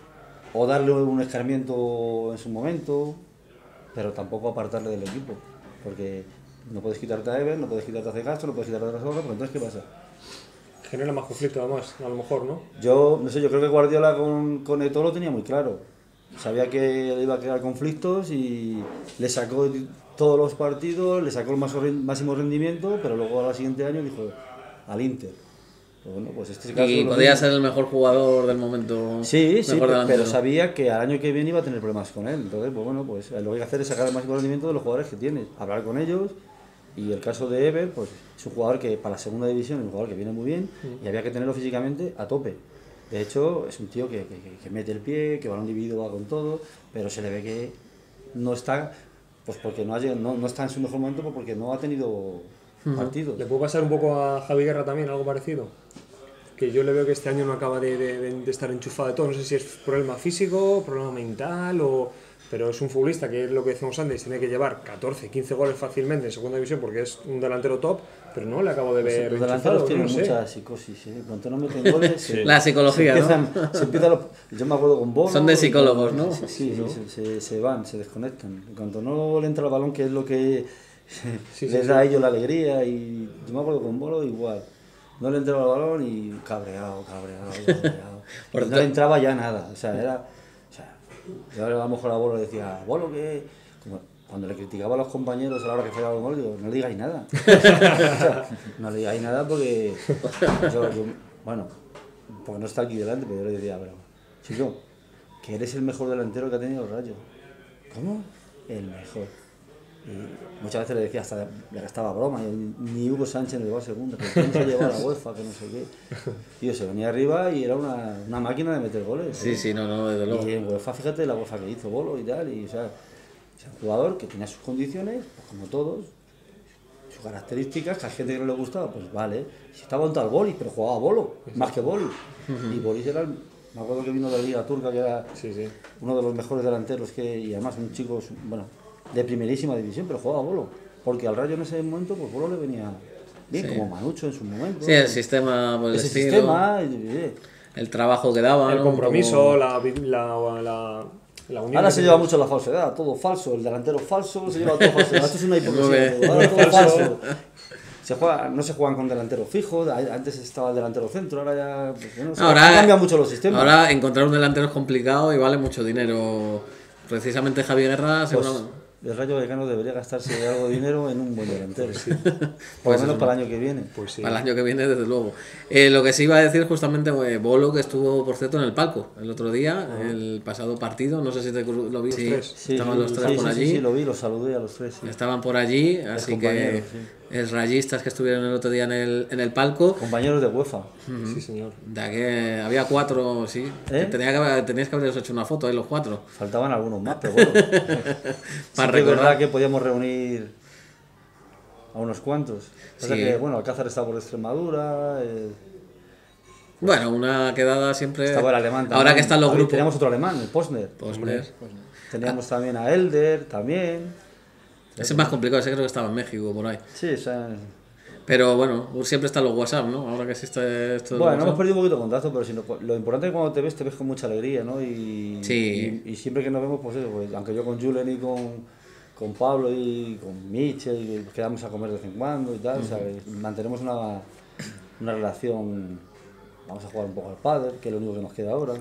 o darle un escarmiento en su momento, pero tampoco apartarle del equipo, porque no puedes quitarte a Ever, no puedes quitarte a C. Castro, no puedes quitarte a otras cosas, pero entonces ¿qué pasa? Genera más conflicto además, a lo mejor, ¿no? Yo, no sé, yo creo que Guardiola con, con Eto'o lo tenía muy claro. Sabía que le iba a crear conflictos y le sacó todos los partidos, le sacó el máximo rendimiento, pero luego al siguiente año dijo al Inter. Pues bueno, pues este caso y podía ser el mejor jugador del momento. Sí, sí, pero, pero sabía que al año que viene iba a tener problemas con él. Entonces, pues bueno, pues lo que hay que hacer es sacar el máximo rendimiento de los jugadores que tienes, hablar con ellos. Y el caso de Ever, pues es un jugador que para la segunda división es un jugador que viene muy bien y había que tenerlo físicamente a tope. De hecho, es un tío que, que, que mete el pie, que balón dividido va con todo, pero se le ve que no está, pues porque no, ha, no, no está en su mejor momento, pues porque no ha tenido uh-huh. partidos. ¿Le puede pasar un poco a Javi Guerra también, algo parecido? Que yo le veo que este año no acaba de, de, de estar enchufado de todo, no sé si es problema físico, problema mental o... Pero es un futbolista que es lo que decimos antes, tiene que llevar catorce, quince goles fácilmente en segunda división porque es un delantero top, pero no le acabo de ver. Pues los delanteros tienen no mucha sé. psicosis, ¿eh? Cuando no meten goles. Sí. La psicología, se empiezan, ¿no? Se empiezan los, yo me acuerdo con Bono. Son de psicólogos, ¿no? Sí, sí, ¿no? Se, se, se van, se desconectan. Cuando no le entra el balón, que es lo que sí, les sí, da sí. a ellos la alegría, y yo me acuerdo con Bono igual. No le entraba el balón y cabreado, cabreado, cabreado. Y no le entraba ya nada, o sea, era. Yo a lo mejor a Bolo le decía, Bolo, que como cuando le criticaba a los compañeros a la hora que fallaba un gol, digo, no le digáis nada. O sea, no le digáis nada porque yo, yo, bueno, porque no está aquí delante, pero yo le decía, pero chico, que eres el mejor delantero que ha tenido el Rayo. ¿Cómo? El mejor. Y muchas veces le decía, hasta le gastaba broma, ni Hugo Sánchez me llevaba a segunda, que no se llevaba a la UEFA, que no sé qué. Tío, se venía arriba y era una, una máquina de meter goles. Sí, ¿eh? sí, no, no, desde luego. Y en UEFA, fíjate la UEFA que hizo Bolo y tal, y o sea, es un jugador que tenía sus condiciones, pues como todos, sus características, que a gente que no le gustaba, pues vale. Si estaba en tal boli, pero jugaba a bolo, más que boli. Uh-huh. Y Boris era, el, me acuerdo que vino de la Liga Turca, que era sí, sí. uno de los mejores delanteros, que y además un chico, bueno, de primerísima división, pero jugaba a bolo. Porque al Rayo en ese momento, pues bolo le venía bien, sí. como Manucho en su momento. Sí, el sistema, pues, ese estilo, sistema, y, el trabajo que daba, el ¿no? compromiso, como... la, la, la... Ahora se lleva mucho la falsedad, todo falso, el delantero falso, se lleva todo falso. Esto es una hipocresía, ahora todo falso. Se juega, no se juegan con delantero fijo, antes estaba el delantero centro, ahora ya pues, bueno, ahora, cambia mucho los sistemas. Ahora encontrar un delantero es complicado y vale mucho dinero. Precisamente Javier Guerra pues, el Rayo Vallecano debería gastarse algo de dinero en un buen delantero, sí. Por pues lo menos para el año que viene. Pues sí. Para el año que viene, desde luego. Eh, lo que sí iba a decir justamente eh, Bolo, que estuvo, por cierto, en el palco el otro día, uh-huh. el pasado partido. No sé si te lo vi. Sí, sí, estaban sí, los tres sí, por sí, allí. Sí, sí, lo vi, los saludé a los tres. Sí. Estaban por allí, así que sí. es rayistas que estuvieron el otro día en el, en el palco. Compañeros de UEFA. Uh-huh. Sí, señor. De que había cuatro, sí. ¿Eh? Tenía que, tenías que haberos hecho una foto, ¿eh? Los cuatro. Faltaban algunos más, pero bueno. Para sí, recordar. Es verdad que podíamos reunir a unos cuantos. O sea sí. que, bueno, Alcázar está por Extremadura. Eh, bueno, una quedada siempre. Estaba el alemán también. Ahora que están los grupos. Teníamos otro alemán, el Posner. Posner. Teníamos ah. también a Elder, también. Ese es más complicado, ese creo que estaba en México, por ahí. Sí, o sea... Pero bueno, siempre están los WhatsApp, ¿no? Ahora que existe esto. Bueno, WhatsApp. Hemos perdido un poquito de contacto, pero si no, lo importante es que cuando te ves, te ves con mucha alegría, ¿no? Y, sí. y, y siempre que nos vemos, pues eso, pues, aunque yo con Julen y con, con Pablo y con Michel, y quedamos a comer de vez en cuando y tal, uh-huh. o sea, mantenemos una, una relación. Vamos a jugar un poco al pádel, que es lo único que nos queda ahora.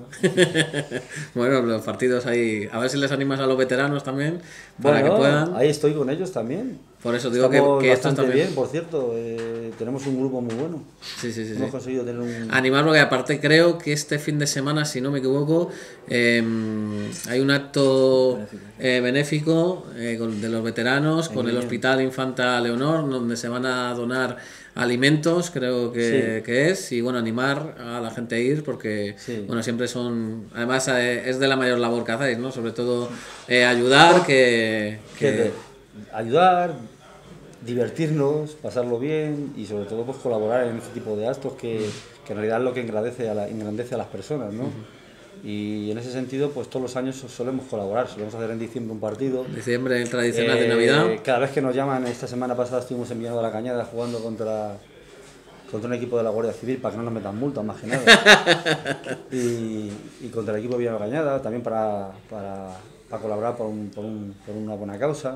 Bueno, los partidos ahí, a ver si les animas a los veteranos también, para bueno, que puedan. Ahí estoy con ellos también. Por eso digo Estamos que, que bastante también... bien, por cierto. Eh, tenemos un grupo muy bueno. Sí, sí, sí. Hemos sí. conseguido tener un... Animar, porque aparte creo que este fin de semana, si no me equivoco, eh, hay un acto eh, benéfico eh, con, de los veteranos con el Hospital Infanta Leonor, donde se van a donar alimentos, creo que, sí. que es, y bueno, animar a la gente a ir, porque sí. bueno, siempre son, además eh, es de la mayor labor que hacéis, ¿no? Sobre todo eh, ayudar, que... que... De, ayudar, divertirnos, pasarlo bien y sobre todo pues colaborar en este tipo de actos que, que en realidad es lo que engrandece a, la, engrandece a las personas, ¿no? Uh-huh. Y en ese sentido, pues todos los años solemos colaborar, solemos hacer en diciembre un partido. Diciembre, el tradicional eh, de Navidad. Cada vez que nos llaman, esta semana pasada estuvimos en Villanueva de la Cañada jugando contra, contra un equipo de la Guardia Civil para que no nos metan multas, más que nada. y, y contra el equipo de Villanueva de la Cañada, también para, para, para colaborar por, un, por, un, por una buena causa.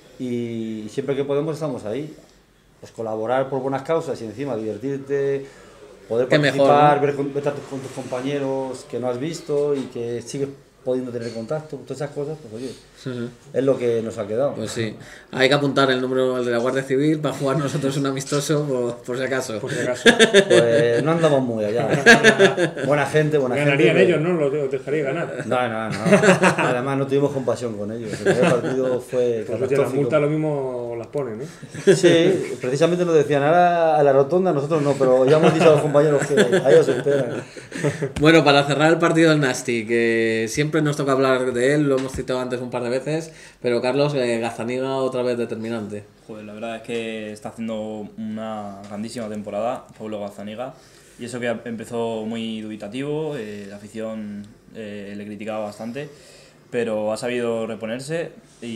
Y siempre que podemos estamos ahí. Pues colaborar por buenas causas y encima divertirte. Poder Qué participar, mejor, ¿no? ver con, ver con tus compañeros que no has visto y que sigues pudiendo tener contacto, todas esas cosas, pues oye, uh-huh. es lo que nos ha quedado. Pues sí, hay que apuntar el número el de la Guardia Civil para jugar nosotros un amistoso por, por si acaso. Por si acaso. Pues no andamos muy allá. Buena gente, buena Ganarían gente. Ganarían ellos, ¿no? Los dejaría ganar. No, no, no. Además no tuvimos compasión con ellos. El primer partido fue pues catastrófico. Las multas lo mismo las ponen, ¿eh? Sí, precisamente nos decían, ahora a la rotonda nosotros no, pero ya hemos dicho a los compañeros que a ellos se esperan. Bueno, para cerrar el partido del Nasti, que siempre nos toca hablar de él, lo hemos citado antes un par de veces, pero Carlos, eh, Gazzaniga otra vez determinante. Joder, la verdad es que está haciendo una grandísima temporada Pablo Gazzaniga, y eso que empezó muy dubitativo, eh, la afición eh, le criticaba bastante, pero ha sabido reponerse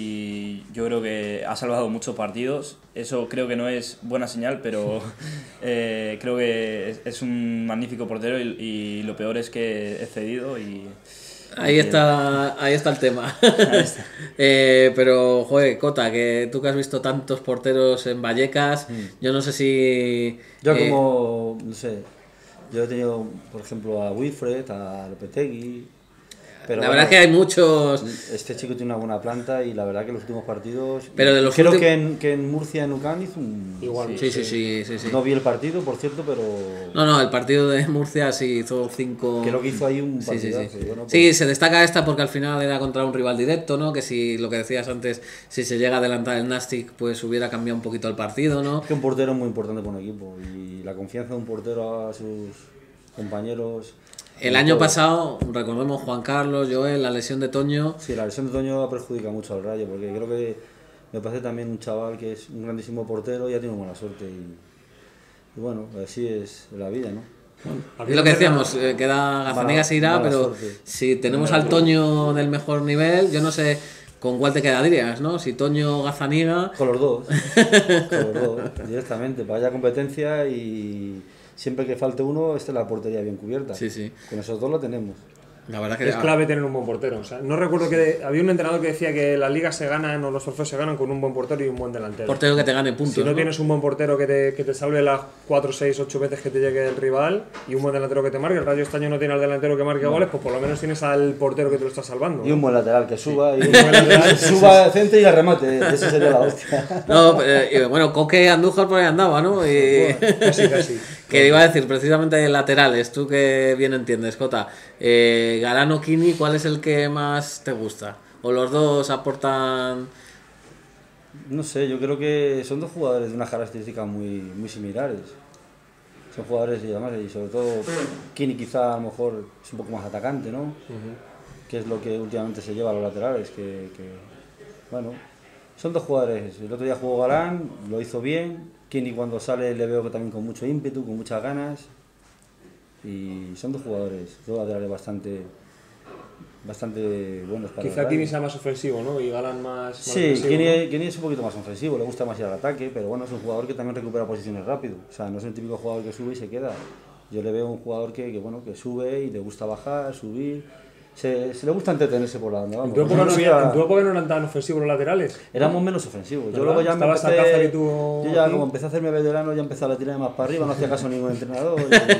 y yo creo que ha salvado muchos partidos. Eso creo que no es buena señal, pero eh, creo que es un magnífico portero y, y lo peor es que es cedido y... Ahí está, ahí está el tema. Está. eh, pero, joder, Cota, que tú que has visto tantos porteros en Vallecas, mm. yo no sé si... Yo eh, como, no sé, yo he tenido, por ejemplo, a Wilfred, a Lopetegui... Pero la bueno, verdad es que hay muchos... Este chico tiene una buena planta y la verdad que los últimos partidos... Pero de los creo últimos... que, en, que en Murcia, en Ucán hizo un... Igual, sí, sí, sí, sí, sí. No vi el partido, por cierto, pero... No, no, el partido de Murcia sí hizo cinco... Creo que hizo ahí un partido. Sí, sí, sí. Bueno, pues... sí, se destaca esta porque al final era contra un rival directo, ¿no? Que si, lo que decías antes, si se llega a adelantar el Nastic, pues hubiera cambiado un poquito el partido, ¿no? Es que un portero es muy importante para un equipo y la confianza de un portero a sus compañeros... El año pasado, recordemos Juan Carlos, Joel, la lesión de Toño. Sí, la lesión de Toño ha perjudicado mucho al Rayo, porque creo que me parece también un chaval que es un grandísimo portero y ha tenido buena suerte. Y, y bueno, así es la vida, ¿no? Es lo que decíamos, eh, queda Gazzaniga se irá, pero suerte. Si tenemos al Toño del mejor nivel, yo no sé con cuál te quedarías, ¿no? Si Toño o Gazzaniga... Con los dos, con los dos, directamente, para haya competencia y siempre que falte uno, esté la portería bien cubierta. Sí, sí. Con esos dos lo tenemos. La verdad que es clave tener un buen portero. O sea, no recuerdo que de, había un entrenador que decía que las ligas se ganan o los trofeos se ganan con un buen portero y un buen delantero. Portero que te gane puntos. Si no, ¿no? tienes un buen portero que te, que te salve las cuatro, seis, ocho veces que te llegue el rival y un buen delantero que te marque, el Rayo este año no tiene al delantero que marque no. goles, pues por lo menos tienes al portero que te lo está salvando. Y ¿no? un buen lateral que suba, y un buen lateral, suba al centro y al remate. Esa sería la hostia. No, eh, bueno, Coque Andújar por ahí andaba, ¿no? Y... Bueno, casi, casi. Que iba a decir, precisamente laterales, tú que bien entiendes, Jota. Eh, Galán o Kini, ¿cuál es el que más te gusta? ¿O los dos aportan...? No sé, yo creo que son dos jugadores de unas características muy, muy similares. Son jugadores y además, y sobre todo Kini quizá a lo mejor es un poco más atacante, ¿no? Uh-huh. Que es lo que últimamente se lleva a los laterales, que, que bueno, son dos jugadores. El otro día jugó Galán, lo hizo bien. Kini cuando sale le veo que también con mucho ímpetu, con muchas ganas. Y son dos jugadores, dos laterales bastante, bastante buenos para quizá Kini sea más ofensivo, ¿no? Y Galán más, más sí, ofensivo. Kini, ¿no? Kini es un poquito más ofensivo, le gusta más ir al ataque, pero bueno, es un jugador que también recupera posiciones rápido. O sea, no es el típico jugador que sube y se queda. Yo le veo un jugador que, que, bueno, que sube y le gusta bajar, subir. Se, se le gusta entretenerse por la banda. ¿En tu época no, había, ¿En tu época no eran tan ofensivos los laterales? Éramos menos ofensivos. Yo luego ya me empecé, tú... yo ya como empecé a hacerme veterano, ya empecé a la tirar más para arriba, no hacía caso a ningún entrenador.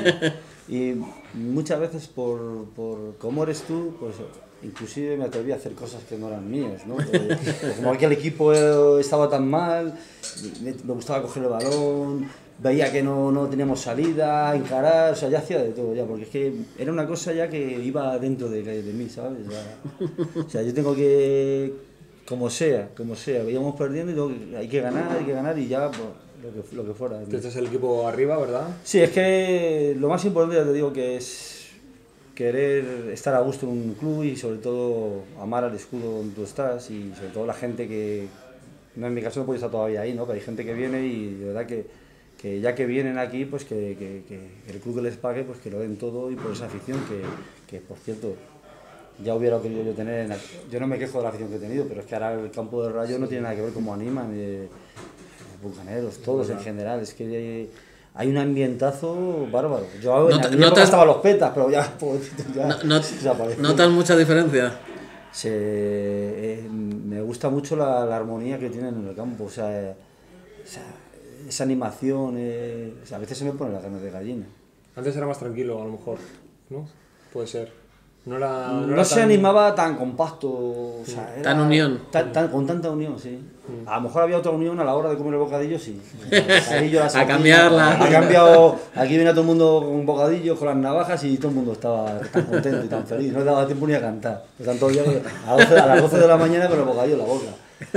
Y, y muchas veces por, por cómo eres tú, pues inclusive me atreví a hacer cosas que no eran mías, ¿no? Pero, como aquel equipo estaba tan mal, me, me gustaba coger el balón, veía que no, no teníamos salida, encarar, o sea, ya hacía de todo ya, porque es que era una cosa ya que iba dentro de, de mí, ¿sabes? Ya, o sea, yo tengo que, como sea, como sea, íbamos perdiendo y tengo que, hay que ganar, hay que ganar y ya, pues, lo que, lo que fuera. Te echas el equipo arriba, ¿verdad? Sí, es que lo más importante, ya te digo, que es querer estar a gusto en un club y sobre todo amar al escudo donde tú estás y sobre todo la gente que, no en mi caso no puede estar todavía ahí, ¿no? Pero hay gente que viene y de verdad que que ya que vienen aquí, pues que, que, que el club que les pague, pues que lo den todo y por esa afición que, que por cierto, ya hubiera querido yo tener, en, yo no me quejo de la afición que he tenido, pero es que ahora el campo del Rayo no tiene nada que ver cómo animan, eh, los bucaneros, todos en general, es que hay, hay un ambientazo bárbaro. Yo en aquella época estaba los petas, pero ya, pobrecito, ya no, no, desapareció. ¿Notas mucha diferencia? Se, eh, me gusta mucho la, la armonía que tienen en el campo, o sea, eh, o sea esa animación, eh, o sea, a veces se me pone la carne de gallina. Antes era más tranquilo, a lo mejor, ¿no? Puede ser. No, era, no, no, no era se tan... animaba tan compacto, o sea, era tan unión. Tan, tan, con tanta unión, sí. Mm. A lo mejor había otra unión a la hora de comer el bocadillo, sí. Bocadillo, la a cambiarla. Ha cambiado, aquí viene todo el mundo con bocadillos, con las navajas y todo el mundo estaba tan contento y tan feliz. No le daba tiempo ni a cantar. Tanto día a, doce, a las doce de la mañana con el bocadillo en la boca.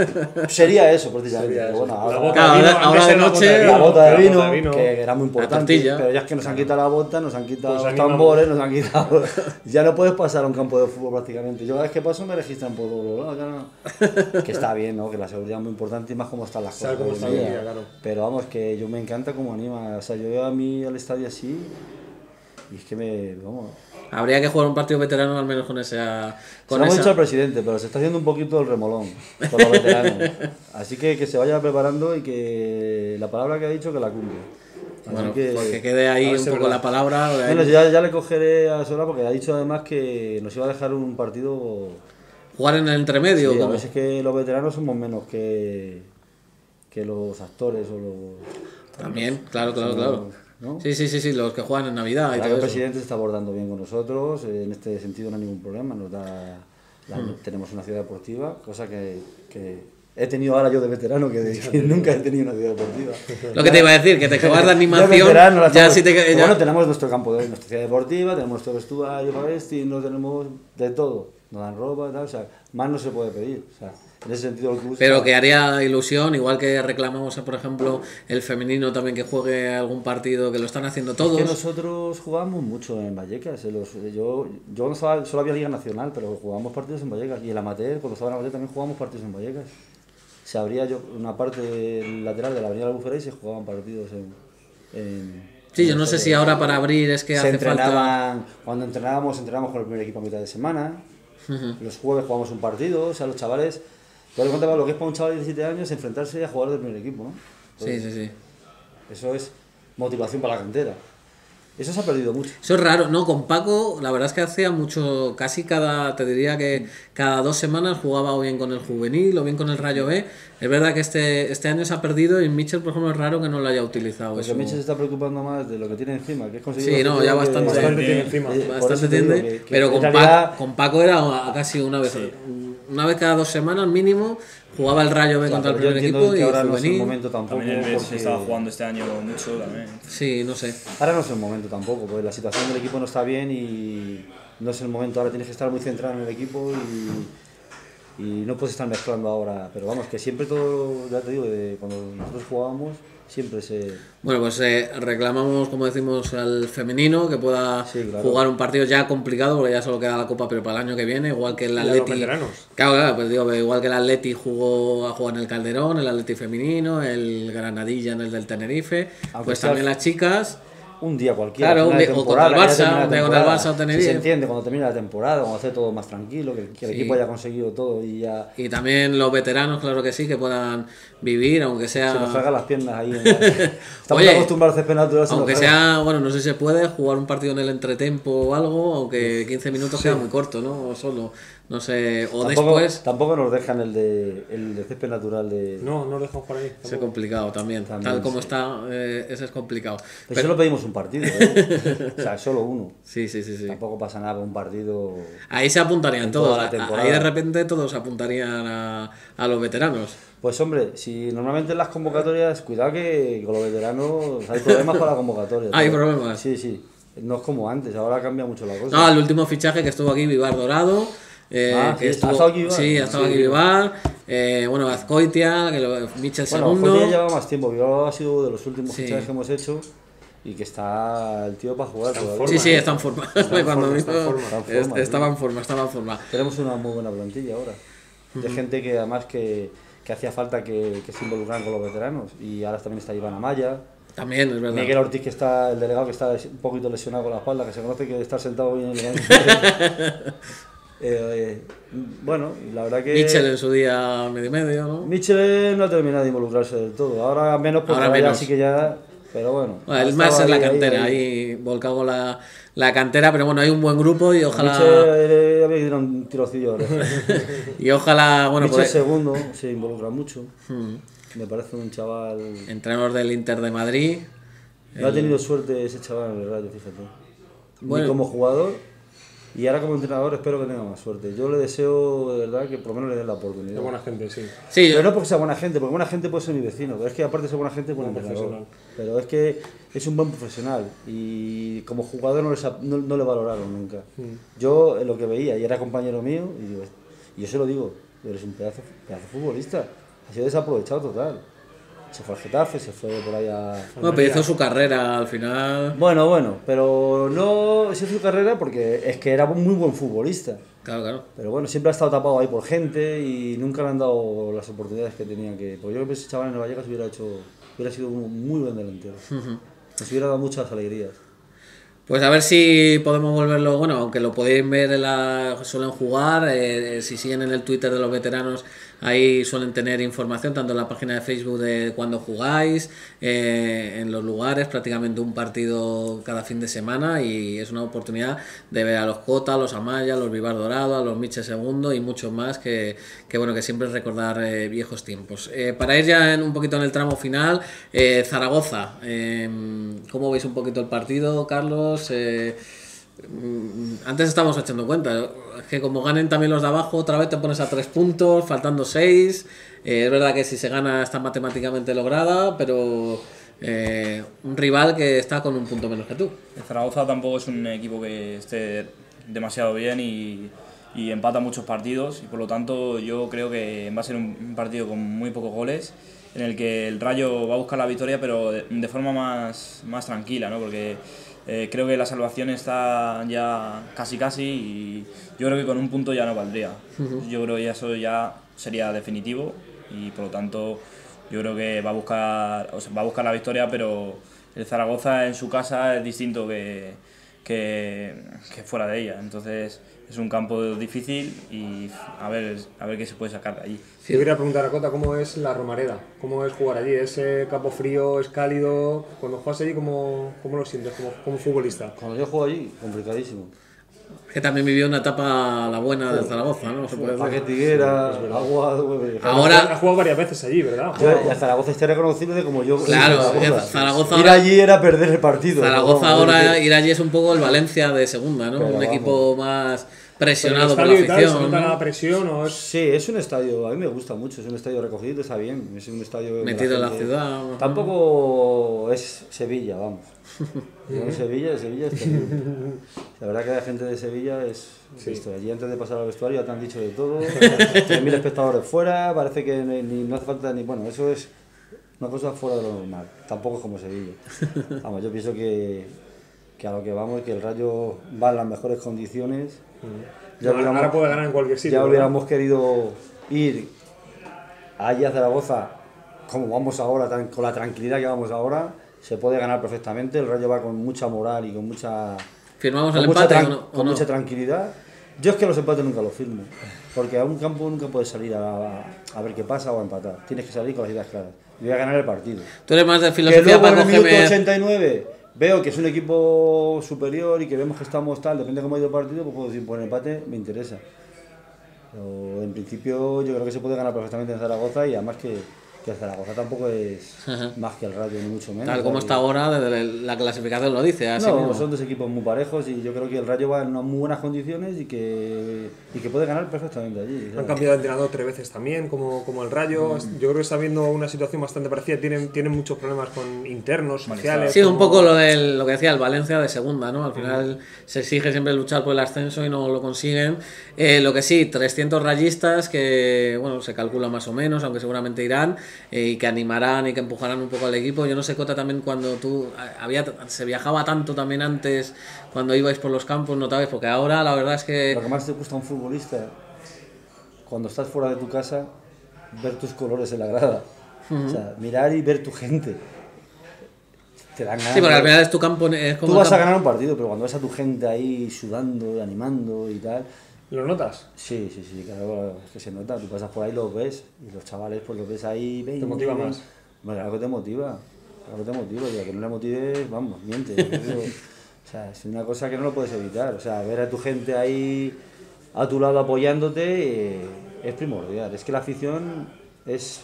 Sería eso, precisamente. Sería eso. Bueno, ahora, claro, vino, ahora, ahora de noche la bota de vino, de vino que era muy importante, pero ya es que nos han claro. quitado la bota, nos han quitado pues los tambores, nos han quitado... Ya no puedes pasar a un campo de fútbol prácticamente. Yo cada vez que paso me registran por todos lados. Que está bien, ¿no? Que la seguridad es muy importante y más cómo están las cosas. Cómo está día, claro. Pero vamos, que yo me encanta cómo anima. O sea, yo veo a mí al estadio así y es que me... Vamos... Habría que jugar un partido veterano al menos con esa... Con se lo hemos esa... dicho al presidente, pero se está haciendo un poquito el remolón con los veteranos. Así que que se vaya preparando y que la palabra que ha dicho que la cumpla. Así bueno, que, pues que quede ahí un poco verdad. La palabra. Bueno, ya, ya le cogeré a Sola porque ha dicho además que nos iba a dejar un partido... Jugar en el entremedio. Sí, a veces que los veteranos somos menos que, que los actores o los... También, claro, claro, somos, claro. ¿no? Sí, sí, sí, sí, los que juegan en Navidad. Y todo el eso. presidente se está abordando bien con nosotros, en este sentido no hay ningún problema, nos da, la, hmm. tenemos una ciudad deportiva, cosa que, que he tenido ahora yo de veterano, que, de, que nunca he tenido una ciudad deportiva. Lo que te iba a decir, que te juegas de animación, ya, veterano, ya estamos, sí te... Ya... Bueno, tenemos nuestro campo, de nuestra ciudad deportiva, tenemos nuestro vestuario para este y no tenemos de todo, nos dan ropa y tal, o sea, más no se puede pedir, o sea, en ese sentido el club pero está... que haría ilusión, igual que reclamamos, por ejemplo, el femenino también que juegue algún partido, que lo están haciendo todos. Es que nosotros jugamos mucho en Vallecas. En los, yo yo no estaba, solo había Liga Nacional, pero jugamos partidos en Vallecas. Y el amateur, cuando estaba en amateur, también jugamos partidos en Vallecas. se abría yo una parte lateral de la avenida Albufera y se jugaban partidos en... en sí, yo no sé si ahora para abrir es que se hace entrenaban, falta... cuando entrenábamos, entrenábamos con el primer equipo a mitad de semana, Uh-huh. los jueves jugamos un partido, o sea, los chavales, te doy cuenta lo que es para un chaval de diecisiete años enfrentarse a jugar del primer equipo, ¿no? Entonces, sí, sí, sí. eso es motivación para la cantera. Eso se ha perdido mucho. Eso es raro, no, con Paco la verdad es que hacía mucho, casi cada, te diría que cada dos semanas jugaba o bien con el juvenil o bien con el Rayo B. Es verdad que este, este año se ha perdido y Mitchell, por ejemplo, es raro que no lo haya utilizado. Porque eso... Mitchell se está preocupando más de lo que tiene encima, que es conseguir... Sí, no, ya bastante, bastante que, tiene encima. eh, bastante tiende, que, que pero con, realidad... Paco, con Paco era casi una vez, Sí. una vez cada dos semanas mínimo, jugaba el Rayo B O sea, contra el pero yo primer entiendo equipo que y ahora no es el juvenil. momento tampoco. También el Betis porque- estaba jugando este año mucho también. Sí, no sé. Ahora no es el momento tampoco, porque la situación del equipo no está bien y no es el momento. Ahora tienes que estar muy centrado en el equipo y, y no puedes estar mezclando ahora. Pero vamos, que siempre todo, ya te digo, de cuando nosotros jugábamos, siempre se... Bueno, pues eh, reclamamos, como decimos, al femenino que pueda Sí, claro. jugar un partido ya complicado, porque ya solo queda la Copa, pero para el año que viene, igual que el Y a los Atleti. veteranos. Claro, claro, pues digo, igual que el Atleti jugó a jugar en el Calderón, el Atleti femenino, el Granadilla en el del Tenerife, Aunque pues sea también las chicas. Un día cualquiera. Claro, al un final de día- o temporada, contra el que ya Barça, termina la un día contra el temporada. Barça o Tenerife. Si se entiende, cuando termina la temporada, cuando hace todo más tranquilo, que, que el Sí. equipo haya conseguido todo y ya... Y también los veteranos, claro que sí, que puedan vivir, aunque sea. Se nos cargan las piernas ahí. En la... Estamos Oye, acostumbrados a césped natural. se nos Aunque cargan. sea, bueno, no sé si se puede jugar un partido en el entretempo o algo, aunque quince minutos queda muy corto, ¿no? O solo, no sé, o Tampoco, después. tampoco nos dejan el de, el de césped natural de... No, no lo dejan por ahí. Es tampoco. complicado también, También, tal como sí. está, eh, ese es complicado. Pero Pero- solo pedimos un partido, ¿eh? O sea, solo uno. sí, sí, sí, sí. Tampoco pasa nada con un partido... Ahí se apuntarían En todos, toda la a- temporada. ahí de repente todos apuntarían a, a los veteranos. Pues hombre, si normalmente en las convocatorias, cuidado que con los veteranos hay problemas para la convocatoria. Hay tío. problemas. Sí, sí. No es como antes, ahora cambia mucho la cosa. No, el último fichaje que estuvo aquí, Vivar Dorado. eh, Ah, que sí, ¿ha estuvo, estado aquí Vivar? Sí, ha estado Sí. aquí Vivar. eh, bueno, Azcoitia, que lo, Michel Bueno, segundo. Jorge ya lleva más tiempo, Vivar ha sido de los últimos Sí. fichajes que hemos hecho y que está el tío para jugar todavía. Sí, sí, está en forma. en Cuando forma, mismo está en forma. Está en forma, est- estaba sí. en forma, estaba en forma. Tenemos una muy buena plantilla ahora. De gente que además que, que hacía falta que, que se involucraran con los veteranos. Y ahora también está Iván Amaya. También, es verdad. Miguel Ortiz, que está, el delegado que está un poquito lesionado con la espalda, que se conoce que está sentado bien en el banco. eh, eh, bueno, y la verdad que... Michel en su día medio medio, ¿no? Michel no ha terminado de involucrarse del todo. Ahora menos porque Ahora ahora ya menos. sí que ya... Pero bueno. Bueno, ha el más estado es la ahí, ahí, cantera, ahí. ahí volcado con la, la cantera, pero bueno, hay un buen grupo y ojalá. Michel eh, había ido a un tirocillo ahora. Y ojalá, bueno, Michel pues. segundo, se involucra mucho. Hmm. Me parece un chaval... Entrenador del Inter de Madrid. No ha tenido suerte ese chaval en el Rayo, fíjate. Bueno. Ni como jugador y ahora como entrenador espero que tenga más suerte. Yo le deseo de verdad que por lo menos le den la oportunidad. Es buena gente, sí. Sí, Pero no porque sea buena gente, porque buena gente puede ser mi vecino, pero es que aparte de ser buena gente es buen Buen entrenador. profesional. Pero es que es un buen profesional y como jugador no, les ha- no, no le valoraron nunca. Mm. Yo eh, lo que veía, y era compañero mío, y, digo, y yo se lo digo, eres un pedazo, pedazo de futbolista, ha sido desaprovechado total. Se fue al Getafe, se fue por ahí a... bueno, pero hizo su carrera al final. Bueno, bueno, pero no se hizo su carrera porque es que era un muy buen futbolista. Claro, claro. Pero bueno, siempre ha estado tapado ahí por gente y nunca le han dado las oportunidades que tenían que... Porque yo creo que ese chaval en el Vallecas hubiera hecho... hubiera sido un muy buen delantero. Nos hubiera dado muchas alegrías. Pues a ver si podemos volverlo, bueno, aunque lo podéis ver, en la, suelen jugar, eh, si siguen en el Twitter de los veteranos, ahí suelen tener información, tanto en la página de Facebook de cuando jugáis, eh, en los lugares, prácticamente un partido cada fin de semana y es una oportunidad de ver a los Cota, a los Amaya, a los Vivar Dorado, a los Miche Segundo y muchos más que, que bueno, que siempre es recordar eh, viejos tiempos. Eh, para ir ya en, un poquito en el tramo final, eh, Zaragoza, eh, ¿cómo veis un poquito el partido, Carlos? Eh, mm, antes estábamos echando cuenta, es que como ganen también los de abajo, otra vez te pones a tres puntos, faltando seis. Eh, es verdad que si se gana está matemáticamente lograda, pero eh, un rival que está con un punto menos que tú. El Zaragoza tampoco es un equipo que esté demasiado bien y, y empata muchos partidos y por lo tanto yo creo que va a ser un, un partido con muy pocos goles en el que el Rayo va a buscar la victoria pero de, de forma más, más tranquila, ¿no? Porque eh, creo que la salvación está ya casi casi y yo creo que con un punto ya no valdría. Yo creo que eso ya sería definitivo y por lo tanto yo creo que va a buscar, o sea, va a buscar la victoria, pero el Zaragoza en su casa es distinto que, que, que fuera de ella, entonces es un campo difícil y a ver, a ver qué se puede sacar de allí. Sí. Yo quería preguntar a Cota, ¿cómo es la Romareda? ¿Cómo es jugar allí? ¿Es eh, campo frío, es cálido? Cuando juegas allí, ¿cómo, cómo lo sientes como, como futbolista? Cuando yo juego allí, complicadísimo. Que también vivió una etapa la buena del Zaragoza, ¿no? Se puede decir. Paquetiguera, agua... Ahora has jugado varias veces allí, ¿verdad? Yo, y a Zaragoza está reconocible de como yo... Claro, Zaragoza. Zaragoza Ir ahora, allí era perder el partido. Zaragoza ¿no? ahora, ir allí es un poco el Valencia de segunda, ¿no? Pero un vamos. equipo más Pero presionado el por la estadio y tal, ¿se afición, nota ¿no? la presión o es...? Sí, es un estadio, a mí me gusta mucho, es un estadio recogido, está bien, es un estadio... donde Metido en la gente- ciudad. Tampoco es Sevilla, vamos. Yo en Sevilla, Sevilla es terrible. La verdad que la gente de Sevilla es... Sí. Esto, allí antes de pasar al vestuario ya te han dicho de todo, tres mil espectadores fuera, parece que ni, ni- no hace falta ni... Bueno, eso es una cosa fuera de lo normal, tampoco es como Sevilla. Vamos, yo pienso que, que a lo que vamos, que el Rayo va en las mejores condiciones. Ya Ahora hubiéramos- puede ganar en cualquier sitio, Ya ¿verdad? hubiéramos querido ir allí a Zaragoza, como vamos ahora, tan- con la tranquilidad que vamos ahora, se puede ganar perfectamente. El Rayo va con mucha moral y con mucha, ¿Firmamos con el mucha, empate tran- o no? con ¿O no? mucha tranquilidad. Yo es que los empates nunca los firmo, porque a un campo nunca puedes salir a, a ver qué pasa o a empatar. Tienes que salir con las ideas claras. Y voy a ganar el partido. Tú eres más de Que filosofía luego en Paco el minuto Gémez. ochenta y nueve veo que es un equipo superior y que vemos que estamos tal, depende de cómo ha ido el partido, pues puedo decir, por el empate me interesa. Pero en principio yo creo que se puede ganar perfectamente en Zaragoza y además que, que Zaragoza tampoco es Ajá. más que el Rayo, ni mucho menos. Tal como ¿sabes? está ahora, desde la clasificación lo dice. Así No, mismo. son dos equipos muy parejos y yo creo que el Rayo va en unas muy buenas condiciones y que, y que puede ganar perfectamente allí. Han ¿sabes? cambiado de entrenador tres veces también, como, como el Rayo. Yo creo que está viendo una situación bastante parecida. Tienen, tienen muchos problemas con internos, sociales. Sí, un como- poco lo, del, lo que decía el Valencia de segunda, ¿no? Al final se exige siempre luchar por el ascenso y no lo consiguen. Eh, lo que sí, trescientos rayistas que, bueno, se calcula más o menos, aunque seguramente irán, eh, y que animarán y que empujarán un poco al equipo. Yo no sé, Cota, también cuando tú, había se viajaba tanto también antes, cuando ibais por los campos, ¿notabais? Porque ahora la verdad es que... Lo que más te gusta a un futbolista, cuando estás fuera de tu casa, ver tus colores en la grada. O sea, mirar y ver tu gente. Te dan ganas Sí, porque de- al final es tu campo, es como... Tú vas a campo- ganar un partido, pero cuando ves a tu gente ahí sudando y animando y tal... ¿Lo notas? Sí, sí, sí, claro, es que se nota. Tú pasas por ahí, los ves, y los chavales pues los ves ahí... Ven, Te motiva ven. más. Bueno, claro que te motiva, claro que te motiva, y a que no le motives, vamos, miente. Eso, o sea, es una cosa que no lo puedes evitar. O sea, ver a tu gente ahí a tu lado apoyándote eh, es primordial. Es que la afición es,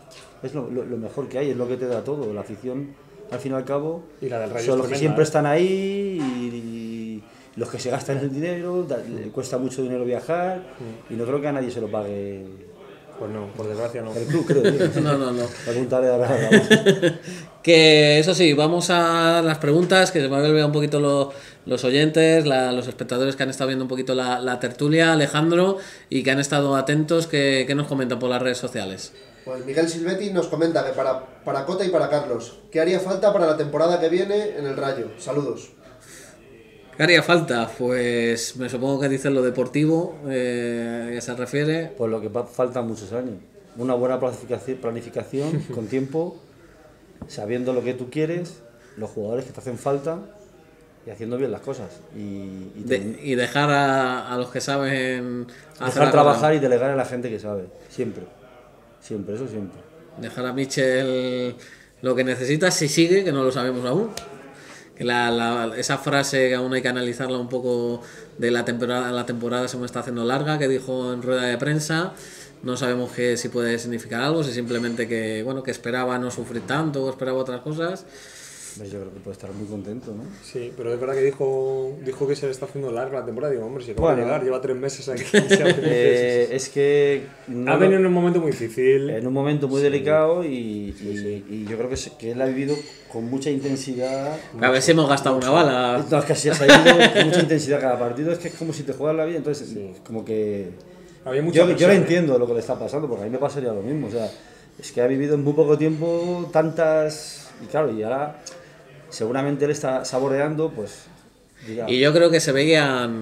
es lo, lo- lo mejor que hay, es lo que te da todo. La afición, al fin y al cabo, Y la del Rayo son es los que tremenda, siempre ¿eh? están ahí y, y los que se gastan el dinero, da- le cuesta mucho dinero viajar y no creo que a nadie se lo pague Pues no, por desgracia no. el club, creo. tío. No, no, no. Preguntarle ahora a la- Que eso sí, vamos a las preguntas, que se me habían olvidado un poquito lo- los oyentes, la- los espectadores que han estado viendo un poquito la, la tertulia, Alejandro, y que han estado atentos, que, que nos comentan por las redes sociales. Pues Miguel Silvetti nos comenta que para, para Cota y para Carlos, ¿qué haría falta para la temporada que viene en el Rayo? Saludos. ¿Qué haría falta? Pues me supongo que dices lo deportivo, eh, ¿a qué se refiere? Pues lo que pa- faltan muchos años. Una buena planificación, planificación con tiempo, sabiendo lo que tú quieres, los jugadores que te hacen falta y haciendo bien las cosas. Y, y De- te- y dejar a, a los que saben hacer dejar la trabajar cosa. y delegar a la gente que sabe. Siempre. Siempre, eso siempre. Dejar a Michel lo que necesita, si sigue, que no lo sabemos aún. Que la, la- esa frase que aún hay que analizarla un poco de la temporada, la temporada se me está haciendo larga, que dijo en rueda de prensa. No sabemos que, si puede significar algo, si simplemente que, bueno, que esperaba no sufrir tanto o esperaba otras cosas. Pues yo creo que puede estar muy contento, ¿no? Sí, pero es verdad que dijo, dijo que se le está haciendo larga la temporada. Digo, hombre, si acaba de Bueno. llegar, lleva tres meses aquí. lleva tres Eh, meses. es que... no ha lo- venido en un momento muy difícil. en un momento muy delicado y, y- y yo creo que, se- que él ha vivido con mucha intensidad. A ver si hemos gastado una bala. No, es que así ha salido con mucha intensidad cada partido, es que es como si te juegas la vida, entonces como que... Había mucha Yo, yo presión, le ¿eh? entiendo lo que le está pasando, porque a mí me pasaría lo mismo, o sea, es que ha vivido en muy poco tiempo tantas... Y claro, y ahora seguramente él está saboreando, pues... Diga, Y yo creo que se veían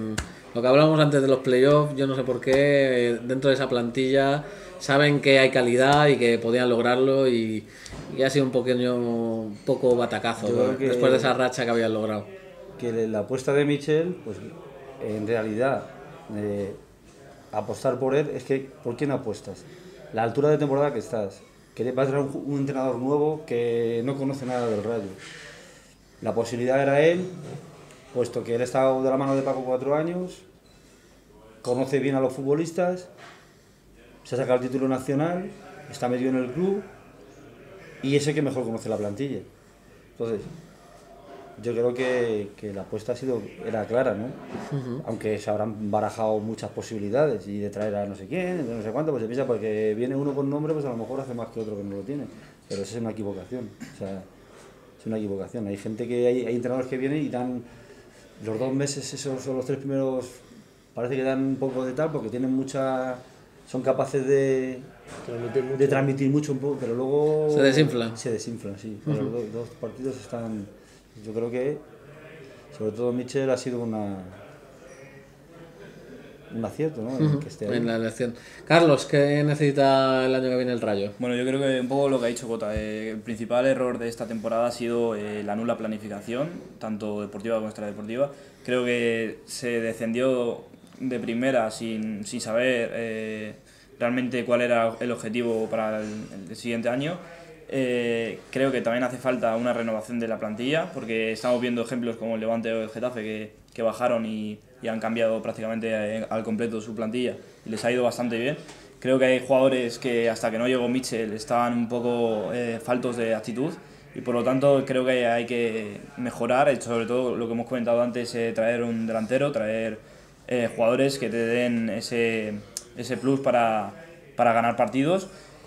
Lo que hablábamos antes de los playoffs, yo no sé por qué, dentro de esa plantilla saben que hay calidad y que podían lograrlo y, y ha sido un pequeño, un poco batacazo Yo creo que- después de esa racha que habían logrado. Que la apuesta de Michel, pues en realidad, eh, apostar por él, es que, ¿por quién apuestas? La altura de temporada que estás, que va a traer un, un entrenador nuevo que no conoce nada del Rayo. La posibilidad era él, puesto que él está de la mano de Paco cuatro años, conoce bien a los futbolistas, se ha sacado el título nacional, está metido en el club y es el que mejor conoce la plantilla. Entonces, yo creo que, que la apuesta ha sido, era clara, ¿no? Uh-huh. Aunque se habrán barajado muchas posibilidades y de traer a no sé quién, de no sé cuánto, pues se piensa porque viene uno con nombre, pues a lo mejor hace más que otro que no lo tiene. Pero eso es una equivocación, o sea, es una equivocación. Hay gente que, hay, hay entrenadores que vienen y dan los dos meses, esos son los tres primeros, parece que dan un poco de tal, porque tienen mucha, son capaces de transmitir mucho, de transmitir mucho un poco, pero luego... Se desinflan. Se desinflan, sí. Uh-huh. Los dos, dos partidos están... Yo creo que, sobre todo Michel, ha sido una un acierto, ¿no? Uh-huh. Que esté ahí. En la elección. Carlos, ¿qué necesita el año que viene el Rayo? Bueno, yo creo que un poco lo que ha dicho Cota. Eh, el principal error de esta temporada ha sido eh, la nula planificación, tanto deportiva como extradeportiva. Creo que se descendió de primera sin, sin saber eh, realmente cuál era el objetivo para el, el siguiente año. Eh, creo que también hace falta una renovación de la plantilla, porque estamos viendo ejemplos como el Levante o el Getafe que, que bajaron y, y han cambiado prácticamente al completo su plantilla y les ha ido bastante bien. Creo que hay jugadores que hasta que no llegó Michel estaban un poco eh, faltos de actitud y por lo tanto creo que hay que mejorar, sobre todo lo que hemos comentado antes, eh, traer un delantero, traer eh, jugadores que te den ese, ese plus para, para ganar partidos.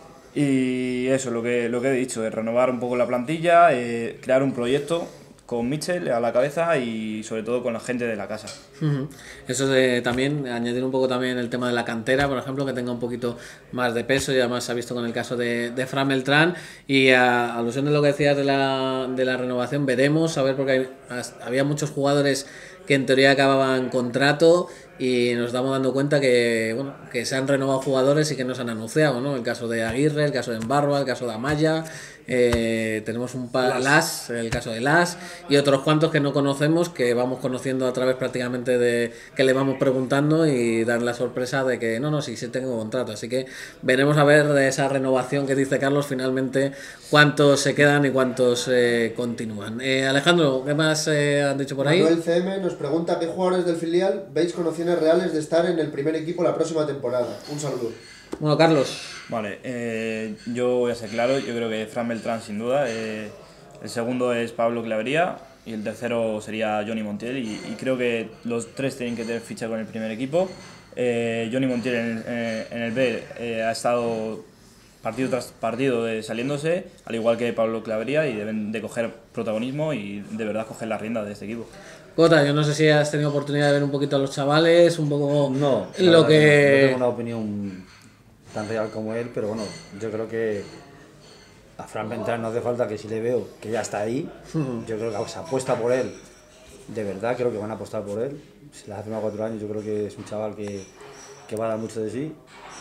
Y eso, lo que, lo que he dicho, es renovar un poco la plantilla, eh, crear un proyecto con Michel a la cabeza y sobre todo con la gente de la casa. Uh-huh. Eso de también, añadir un poco también el tema de la cantera, por ejemplo, que tenga un poquito más de peso, y además se ha visto con el caso de, de Fran Beltrán, y a alusión de lo que decías de la, de la renovación, veremos, a ver, porque hay, había muchos jugadores que en teoría acababan contrato y nos estamos dando cuenta que bueno que se han renovado jugadores y que no se han anunciado, ¿no? El caso de Aguirre, el caso de Embarba, el caso de Amaya, eh, tenemos un par, Las, el caso de Las y otros cuantos que no conocemos, que vamos conociendo a través prácticamente de que le vamos preguntando y dan la sorpresa de que no, no, sí, sí tengo contrato, así que veremos a ver de esa renovación que dice Carlos finalmente cuántos se quedan y cuántos eh, continúan. Eh, Alejandro, ¿qué más eh, han dicho por ahí? Manuel C M nos pregunta qué jugadores del filial veis con opciones reales de estar en el primer equipo la próxima temporada. Un saludo. Bueno, Carlos. Vale, eh, yo voy a ser claro, yo creo que Fran Beltrán sin duda, eh, el segundo es Pablo Clavería y el tercero sería Johnny Montiel y, y creo que los tres tienen que tener ficha con el primer equipo. Eh, Johnny Montiel en, en, en el B eh, ha estado partido tras partido de saliéndose, al igual que Pablo Clavería, y deben de coger protagonismo y de verdad coger la rienda de este equipo. Cota, yo no sé si has tenido oportunidad de ver un poquito a los chavales, un poco no, lo que... No tengo una opinión tan real como él, pero bueno, yo creo que a Fran Beltrán no hace falta que si le veo que ya está ahí, uh-huh. Yo creo que se apuesta por él, de verdad creo que van a apostar por él. Si le hace más cuatro años, yo creo que es un chaval que, que va a dar mucho de sí.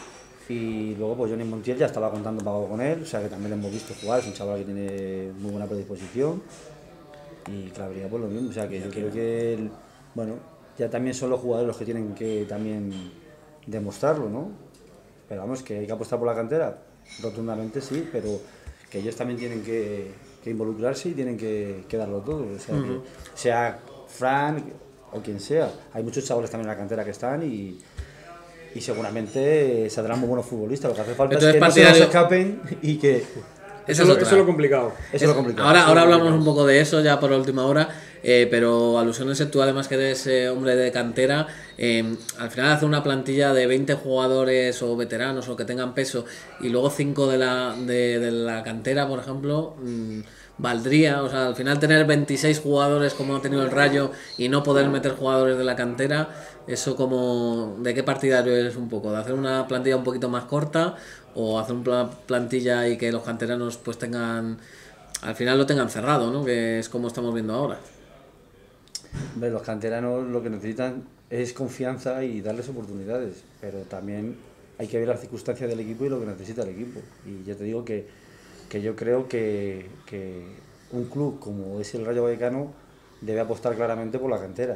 Y luego pues Johnny Montiel ya estaba contando pago con él, o sea que también lo hemos visto jugar, es un chaval que tiene muy buena predisposición. Y Clavería pues lo mismo, o sea que yo creo que el, bueno, ya también son los jugadores los que tienen que también demostrarlo, ¿no? Pero vamos, que hay que apostar por la cantera, rotundamente sí, pero que ellos también tienen que, que involucrarse y tienen que, que darlo todo, o sea, uh-huh. que sea Fran o quien sea, hay muchos chavales también en la cantera que están y y seguramente saldrán muy buenos futbolistas, lo que hace falta entonces, es que partidario... no se nos escapen y que... Eso, eso, es, eso es lo complicado. Eso es, es lo complicado. Ahora, ahora hablamos un poco de eso ya por última hora, eh, pero alusiones tú además que eres eh, hombre de cantera, eh, al final hacer una plantilla de veinte jugadores o veteranos o que tengan peso y luego cinco de la, de, de la cantera, por ejemplo, mmm, valdría, o sea, al final tener veintiséis jugadores como ha tenido el Rayo y no poder meter jugadores de la cantera, eso como, ¿de qué partidario eres un poco? ¿De hacer una plantilla un poquito más corta o hacer una plantilla y que los canteranos pues tengan, al final lo tengan cerrado, ¿no? Que es como estamos viendo ahora. Hombre, los canteranos lo que necesitan es confianza y darles oportunidades, pero también hay que ver las circunstancias del equipo y lo que necesita el equipo. Y ya te digo que, que yo creo que, que un club como es el Rayo Vallecano debe apostar claramente por la cantera.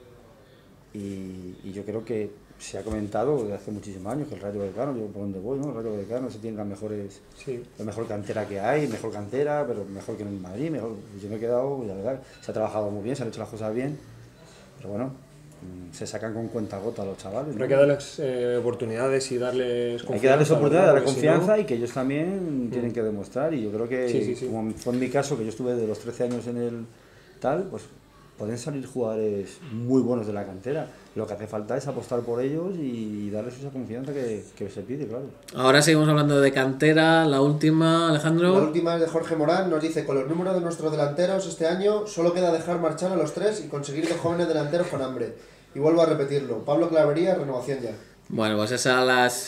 Y, y yo creo que se ha comentado desde hace muchísimos años que el Rayo Vallecano, yo por donde voy, ¿no? El Rayo Vallecano se tiene las mejores, Sí. la mejor cantera que hay, mejor cantera, pero mejor que en el Madrid, mejor. Yo me he quedado, la verdad, se ha trabajado muy bien, se han hecho las cosas bien, pero bueno, se sacan con cuentagotas los chavales, Pero ¿no? hay que darles eh, oportunidades y darles confianza. Hay que darles oportunidades, darles porque si confianza no- y que ellos también tienen que demostrar. Y yo creo que, Sí, sí, sí. como fue en mi caso, que yo estuve de los trece años en el tal, pues pueden salir jugadores muy buenos de la cantera. Lo que hace falta es apostar por ellos y darles esa confianza que, que se pide, claro. Ahora seguimos hablando de cantera, la última, Alejandro. La última es de Jorge Morán, nos dice, con los números de nuestros delanteros este año solo queda dejar marchar a los tres y conseguir dos jóvenes delanteros con hambre. Y vuelvo a repetirlo, Pablo Clavería, renovación ya. Bueno, pues esas las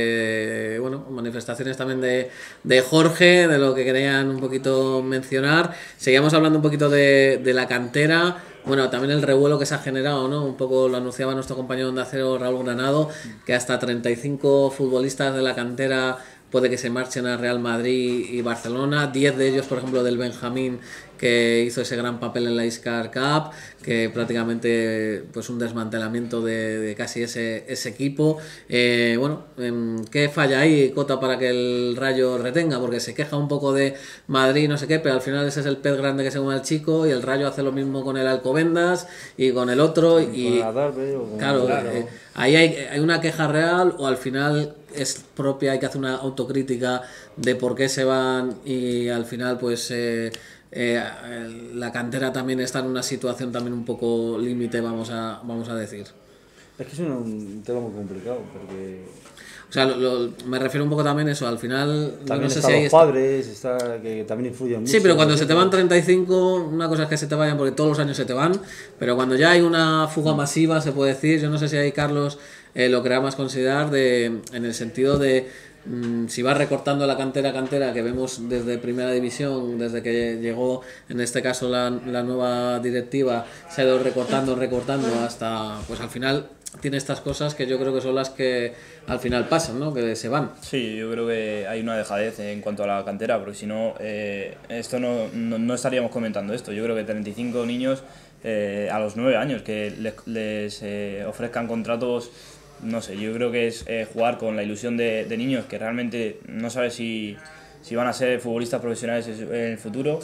eh, bueno, manifestaciones también de, de Jorge, de lo que querían un poquito mencionar. Seguíamos hablando un poquito de, de la cantera. Bueno, también el revuelo que se ha generado, ¿no? Un poco lo anunciaba nuestro compañero de Onda Cero, Raúl Granado, que hasta treinta y cinco futbolistas de la cantera puede que se marchen a Real Madrid y Barcelona. diez de ellos, por ejemplo, del Benjamín, que hizo ese gran papel en la Iscar Cup, que prácticamente pues un desmantelamiento de, de casi ese, ese equipo. Eh, bueno, ¿qué falla ahí, Cota, para que el Rayo retenga? Porque se queja un poco de Madrid, no sé qué, pero al final ese es el pez grande que se come al chico, y el Rayo hace lo mismo con el Alcobendas y con el otro. Con Y el Adarve o con- claro, Claro. eh, ahí hay, hay una queja real, o al final es propia, hay que hacer una autocrítica de por qué se van, y al final pues eh, eh, la cantera también está en una situación también un poco límite, vamos a, vamos a decir. Es que es un, un tema muy complicado, porque O sea, lo- lo- me refiero un poco también a eso, al final yo también no sé están si hay los esta- padres, está, que también influyen mucho. Sí, pero cuando se te van treinta y cinco, una cosa es que se te vayan porque todos los años se te van, pero cuando ya hay una fuga masiva, se puede decir, yo no sé si ahí Carlos eh, lo querrá más considerar, de, en el sentido de mm, si va recortando la cantera cantera que vemos desde Primera División, desde que llegó en este caso la, la nueva directiva, se ha ido recortando, recortando hasta, pues al final tiene estas cosas que yo creo que son las que al final pasan, ¿no? Que se van. Sí, yo creo que hay una dejadez en cuanto a la cantera, porque si no, eh, esto no, no, no estaríamos comentando esto. Yo creo que treinta y cinco niños eh, a los nueve años que les, les eh, ofrezcan contratos, no sé, yo creo que es eh, jugar con la ilusión de, de niños que realmente no sabes si, si van a ser futbolistas profesionales en el futuro,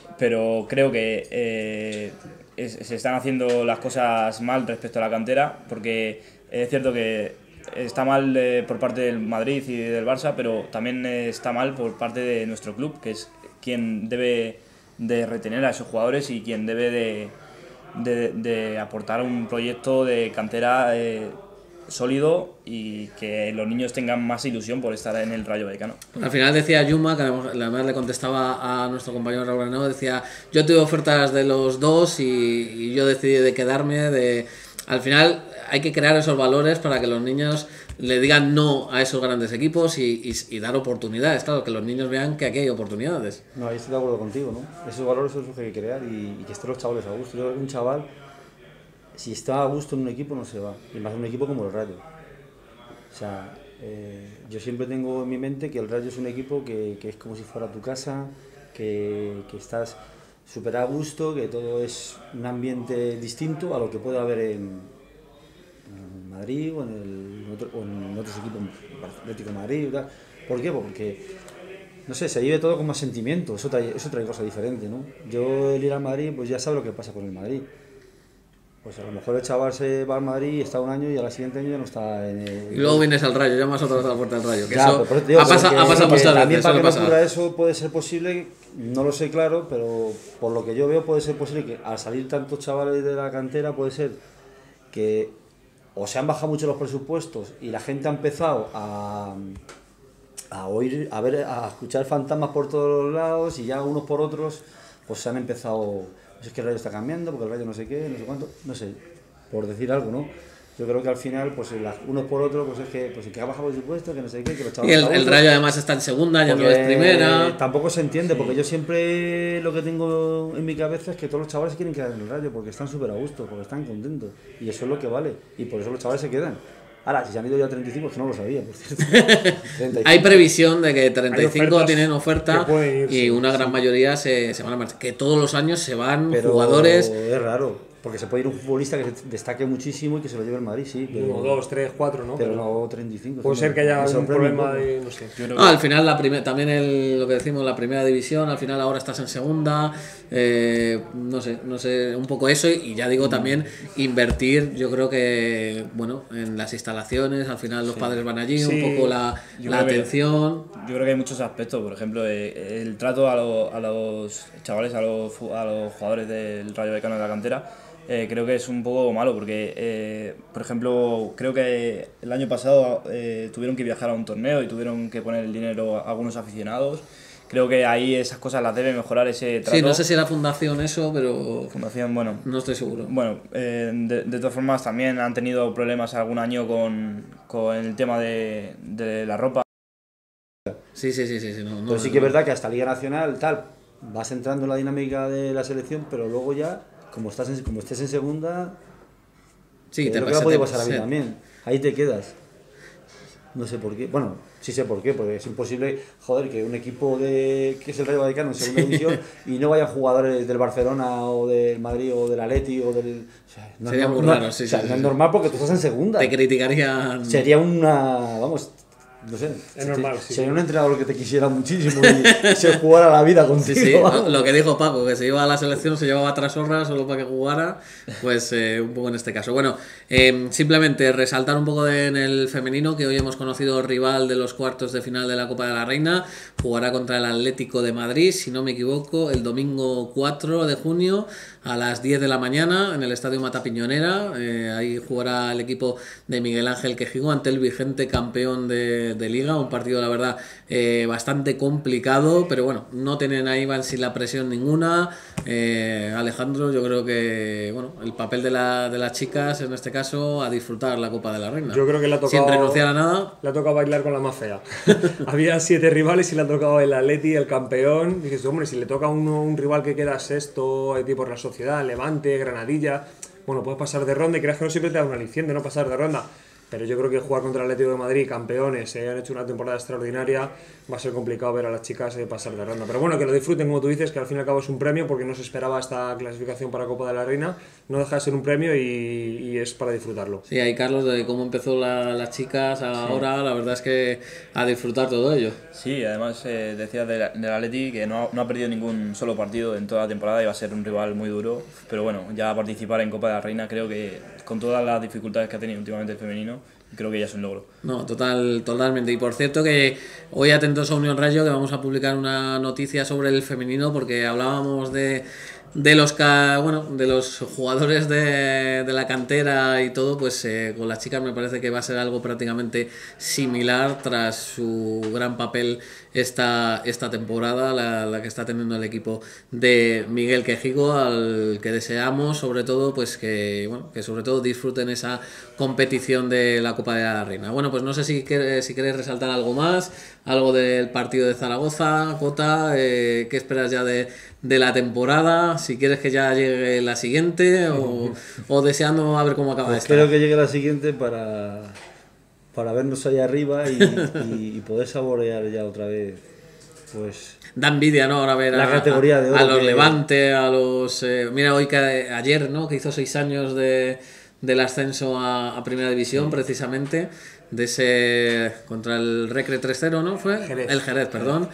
pero creo que eh, es, se están haciendo las cosas mal respecto a la cantera, porque es cierto que está mal eh, por parte del Madrid y del Barça, pero también eh, está mal por parte de nuestro club, que es quien debe de retener a esos jugadores y quien debe de, de, de aportar un proyecto de cantera eh, sólido y que los niños tengan más ilusión por estar en el Rayo Vallecano. Al final decía Yuma, que además le contestaba a nuestro compañero Raúl Granado, decía, yo tuve ofertas de los dos y, y yo decidí de quedarme. De... Al final hay que crear esos valores para que los niños le digan no a esos grandes equipos y, y, y dar oportunidades, claro, que los niños vean que aquí hay oportunidades. No, ahí estoy de acuerdo contigo, ¿no? Esos valores son los que hay que crear y, y que estén los chavales a gusto. Yo creo que un chaval, si está a gusto en un equipo, no se va. Y más en un equipo como el Rayo. O sea, eh, yo siempre tengo en mi mente que el Rayo es un equipo que, que es como si fuera tu casa, que, que estás súper a gusto, que todo es un ambiente distinto a lo que puede haber en, en Madrid o en, el, otro, o en otros equipos, Atlético de Madrid y tal. ¿Por qué? Porque, no sé, se vive todo con más sentimiento, es otra, es otra cosa diferente, ¿no? Yo el ir al Madrid, pues ya sabe lo que pasa con el Madrid. Pues a lo mejor el chaval se va al Madrid y está un año y al siguiente año ya no está en el... Y luego vienes al Rayo, llamas otra vez a la puerta del Rayo. Que Ya, eso pero por eso te digo ha, pasa, que- ha pasado que muchas también veces. para que suele no pasar. ocurra eso puede ser posible, no lo sé claro, pero por lo que yo veo puede ser posible que al salir tantos chavales de la cantera puede ser que o se han bajado mucho los presupuestos y la gente ha empezado a, a oír, a ver, a escuchar fantasmas por todos los lados y ya unos por otros pues se han empezado, pues es que el Rayo está cambiando porque el Rayo no sé qué, no sé cuánto, no sé, por decir algo, ¿no? Yo creo que al final, pues unos por otros, pues es que, pues el que ha bajado su puesto, que no sé qué, que los Y chavales. el, el Rayo además está en segunda, ya no es primera. Tampoco se entiende, porque yo siempre lo que tengo en mi cabeza es que todos los chavales se quieren quedar en el Rayo, porque están súper a gusto, porque están contentos. Y eso es lo que vale. Y por eso los chavales se quedan. Ahora, si se han ido ya a treinta y cinco, es que no lo sabía, por cierto. treinta y cinco. Hay previsión de que treinta y cinco tienen que oferta pueden ir, y sí, una sí. gran mayoría se, se van a marchar. Que todos los años se van Pero jugadores. es raro, porque se puede ir un futbolista que se destaque muchísimo y que se lo lleve el Madrid, sí. Pero, Uno, dos, tres, cuatro, ¿no? pero no treinta y cinco. Puede sí, ser me- que haya me un sorprende problema un poco. de, no sé. Yo creo Ah, que- al final la primer, también el, lo que decimos, la primera división, al final ahora estás en segunda, eh, no sé, no sé, un poco eso y ya digo también invertir, yo creo que, bueno, en las instalaciones, al final los padres van allí, Sí. un poco la, Yo la creo que- atención. Yo creo que hay muchos aspectos, por ejemplo, eh, el trato a, lo- a los chavales, a los, fu- a los jugadores del Rayo Vallecano de la cantera, eh, creo que es un poco malo porque, eh, por ejemplo, creo que el año pasado eh, tuvieron que viajar a un torneo y tuvieron que poner el dinero a algunos aficionados. Creo que ahí esas cosas las debe mejorar ese trato. Sí, no sé si era fundación eso, pero Fundación, bueno, no estoy seguro. bueno, eh, de, de todas formas también han tenido problemas algún año con, con el tema de, de la ropa. Sí, sí, sí, sí, sí, no, no, Pero sí que es verdad que hasta Liga Nacional, tal, vas entrando en la dinámica de la selección, pero luego ya, como estás en- como estés en segunda, sí, que te es lo que pasa- va a poder te- pasar a mí sí. también. Ahí te quedas. No sé por qué. Bueno, sí sé por qué, porque es imposible, joder, que un equipo de que es el Rayo Vallecano en segunda división y no vayan jugadores del Barcelona o del Madrid o del Atleti o del... O sea, no es Sería muy normal- raro, sí, o sea, sí, no sí. es normal porque tú estás en segunda. Te criticarían. Sería una, vamos, no sé. Es normal, sí. Sería un entrenador que te quisiera muchísimo y se jugara la vida contigo. Sí, sí, vamos. lo que dijo Paco, que se iba a la selección, se llevaba tras horas solo para que jugara, pues eh, un poco en este caso. Bueno, eh, simplemente resaltar un poco de- en el femenino, que hoy hemos conocido rival de los cuartos de final de la Copa de la Reina, jugará contra el Atlético de Madrid, si no me equivoco, el domingo cuatro de junio a las diez de la mañana en el Estadio Mata Piñonera. Eh, ahí jugará el equipo de Miguel Ángel Quejigo ante el vigente campeón de, de Liga, un partido la verdad eh, bastante complicado, pero bueno, no tienen ahí, van sin la presión ninguna. Eh, Alejandro, yo creo que bueno, el papel de, la, de las chicas en este caso a disfrutar la Copa de la Reina. Yo creo que le ha tocado. Sin renunciar a nada. Le ha tocado bailar con la más fea. Había siete rivales y le ha tocado el Atleti, el campeón. Dices, hombre, si le toca a uno un rival que queda sexto, eh, tipo la Sociedad, Levante, Granadilla, bueno, puedes pasar de ronda y creas que no siempre te da un aliciente no pasar de ronda. Pero yo creo que jugar contra el Atlético de Madrid, campeones, eh, han hecho una temporada extraordinaria, va a ser complicado ver a las chicas eh, pasar de ronda. Pero bueno, que lo disfruten, como tú dices, que al fin y al cabo es un premio, porque no se esperaba esta clasificación para Copa de la Reina, no deja de ser un premio y, y es para disfrutarlo. Sí, ahí Carlos, de cómo empezó la- las chicas ahora, la verdad es que a disfrutar todo ello. Sí, además eh, decías del, del Atleti que no ha, no ha perdido ningún solo partido en toda la temporada y va a ser un rival muy duro, pero bueno, ya participar en Copa de la Reina creo que con todas las dificultades que ha tenido últimamente el femenino, creo que ya es un logro. No, total, totalmente. Y por cierto que hoy atentos a Unión Rayo, que vamos a publicar una noticia sobre el femenino, porque hablábamos de, de los ca- bueno, de los jugadores de, de la cantera y todo, pues eh, con las chicas me parece que va a ser algo prácticamente similar tras su gran papel esta, esta temporada, la, la que está teniendo el equipo de Miguel Quejigo, al que deseamos sobre todo pues que bueno, que sobre todo disfruten esa competición de la Copa de la Reina. Bueno, pues no sé si quieres, si queréis resaltar algo más, algo del partido de Zaragoza, Cota, eh, ¿qué esperas ya de, de la temporada? Si quieres que ya llegue la siguiente o, o deseando a ver cómo acaba Pues esta. creo que llegue la siguiente para, para vernos allá arriba y, y, y poder saborear ya otra vez, pues... Da envidia, ¿no? Ahora ver La a, categoría de a- oro a los que- Levante, a los... eh, mira, hoy que ayer, ¿no? Que hizo seis años de, del ascenso a, a Primera División, precisamente, de ese... contra el Recre tres cero, ¿no? ¿Fue? Jerez. El Jerez, perdón.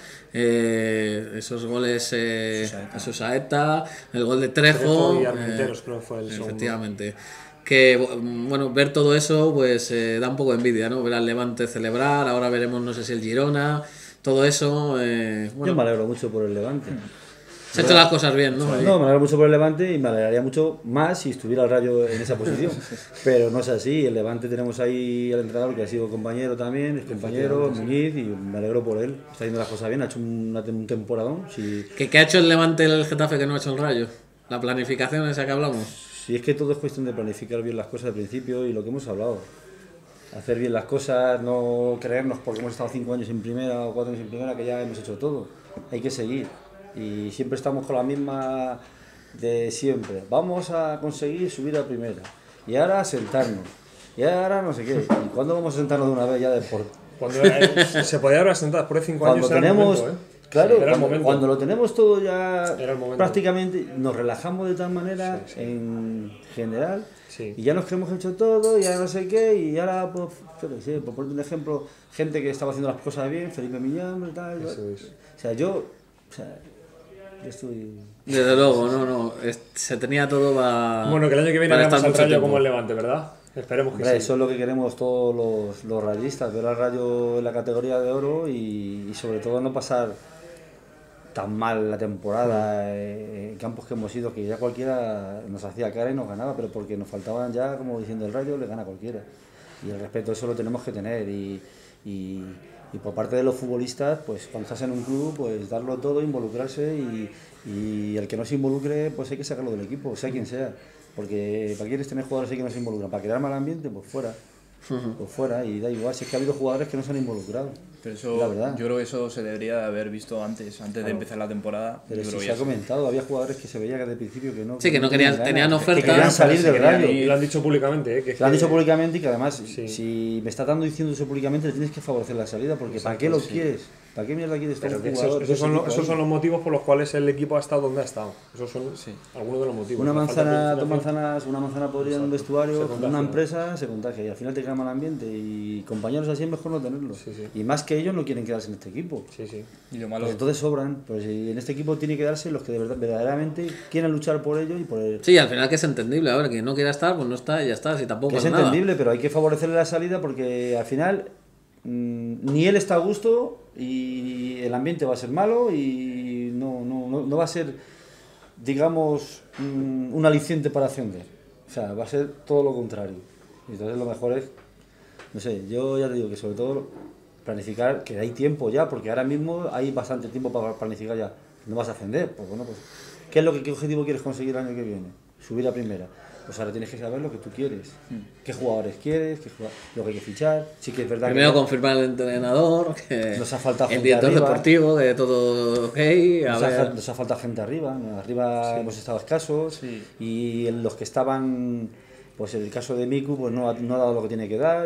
Eh, esos goles eh, a Susaeta, el gol de Trejo... Trejo y eh, Armenteros, creo que fue el segundo. efectivamente. Que bueno, ver todo eso pues eh, da un poco de envidia, ¿no? Ver al Levante celebrar, ahora veremos no sé si el Girona, todo eso, eh, Yo bueno, me alegro mucho por el Levante. se han hecho las cosas bien, ¿no? No, me alegro mucho por el Levante y me alegraría mucho más si estuviera el Rayo en esa posición. Pero no es así. El Levante tenemos ahí al entrenador que ha sido compañero también, es compañero, Muñiz, y me alegro por él. Está haciendo las cosas bien, ha hecho una, un temporadón. Sí. ¿Qué, qué ha hecho el Levante el Getafe que no ha hecho el Rayo? La planificación esa que hablamos. si es que todo es cuestión de planificar bien las cosas al principio y lo que hemos hablado. Hacer bien las cosas, no creernos porque hemos estado cinco años en primera o cuatro años en primera que ya hemos hecho todo. Hay que seguir. Y siempre estamos con la misma de siempre. Vamos a conseguir subir a primera. Y ahora sentarnos. Y ahora no sé qué. ¿Y cuándo vamos a sentarnos de una vez ya de por... Cuando eh, se podía haber sentado después de cinco años Cuando tenemos... era el momento, ¿eh? Claro, Sí, era el cuando, momento. cuando lo tenemos todo ya Era el momento. prácticamente nos relajamos de tal manera Sí, sí. en general Sí. y ya nos creemos hecho todo, ya no sé qué, y ahora, pues, yo qué sé, por ponerte un ejemplo, gente que estaba haciendo las cosas bien, Felipe Millán y tal. Eso es. O sea, yo, o sea, yo estoy... Desde luego, no, no. es- se tenía todo para. Bueno, que el año que viene para veamos estar al mucho Rayo tiempo. como el Levante, ¿verdad? Esperemos que Hombre, sí. eso es lo que queremos todos los, los rayistas, ver al Rayo en la categoría de oro y, y sobre todo no pasar tan mal la temporada eh, en campos que hemos ido, que ya cualquiera nos hacía cara y nos ganaba, pero porque nos faltaban ya, como diciendo el Rayo, le gana a cualquiera. Y el respeto eso lo tenemos que tener y, y, y por parte de los futbolistas, pues cuando estás en un club, pues darlo todo, involucrarse y, y el que no se involucre, pues hay que sacarlo del equipo, sea quien sea. Porque para quieres tener jugadores así que no se involucran, para crear mal ambiente, pues fuera. Pues fuera, y da igual, si es que ha habido jugadores que no se han involucrado. Pero eso, La verdad. yo creo que eso se debería de haber visto antes, antes de empezar la temporada. Pero Yo si creo se que ha ya comentado, había jugadores que se veía que desde el principio que no. Sí, que no querían- ganas, tenían que ofertas, querían salir pero del se querían Rayo. ir. Lo han dicho públicamente, ¿eh? Que es Lo han que- dicho públicamente y que además, Sí. si me está dando diciendo eso públicamente, le tienes que favorecer la salida, porque ¿para qué lo quieres? ¿Para qué mierda quieres Pero todo que un esos, jugador? de esos ese son los, tipo esos ahí? son los motivos por los cuales el equipo ha estado donde ha estado. Esos son algunos de los motivos. Una La falta de manzana, dos planificación. manzanas, una manzana podrida en un Exacto. vestuario, Se en contagia. una empresa se contagia y al final te crea mal ambiente y compañeros así es mejor no tenerlos. Sí, sí. Y más que ellos no quieren quedarse en este equipo. Sí, sí. Y lo malo, Pues entonces sobran, pues y en este equipo tiene que darse los que de verdad, verdaderamente quieren luchar por ello y por el... Sí, al final que es entendible. A ver, que no quiera estar, pues no está y ya está. Si tampoco Que es pasa nada. entendible, pero hay que favorecerle la salida porque al final mmm, ni él está a gusto y el ambiente va a ser malo y no, no, no, no va a ser, digamos, mmm, un aliciente para ascender. O sea, va a ser todo lo contrario. Y entonces lo mejor es, no sé, yo ya te digo que sobre todo planificar, que hay tiempo ya, porque ahora mismo hay bastante tiempo para planificar ya. No vas a ascender, pues bueno, pues ¿qué es lo que qué objetivo quieres conseguir el año que viene? Subir a primera. Pues ahora tienes que saber lo que tú quieres. ¿Qué jugadores quieres? Qué jugad- lo que hay que fichar. Sí que es verdad Primero que confirmar el entrenador, que Nos ha faltado el gente director arriba. deportivo, que todo ok. A nos, ha, ver. fa- nos ha faltado gente arriba. Arriba hemos estado escasos. Sí. Y en los que estaban, pues en el caso de Miku, pues no ha, no ha dado lo que tiene que dar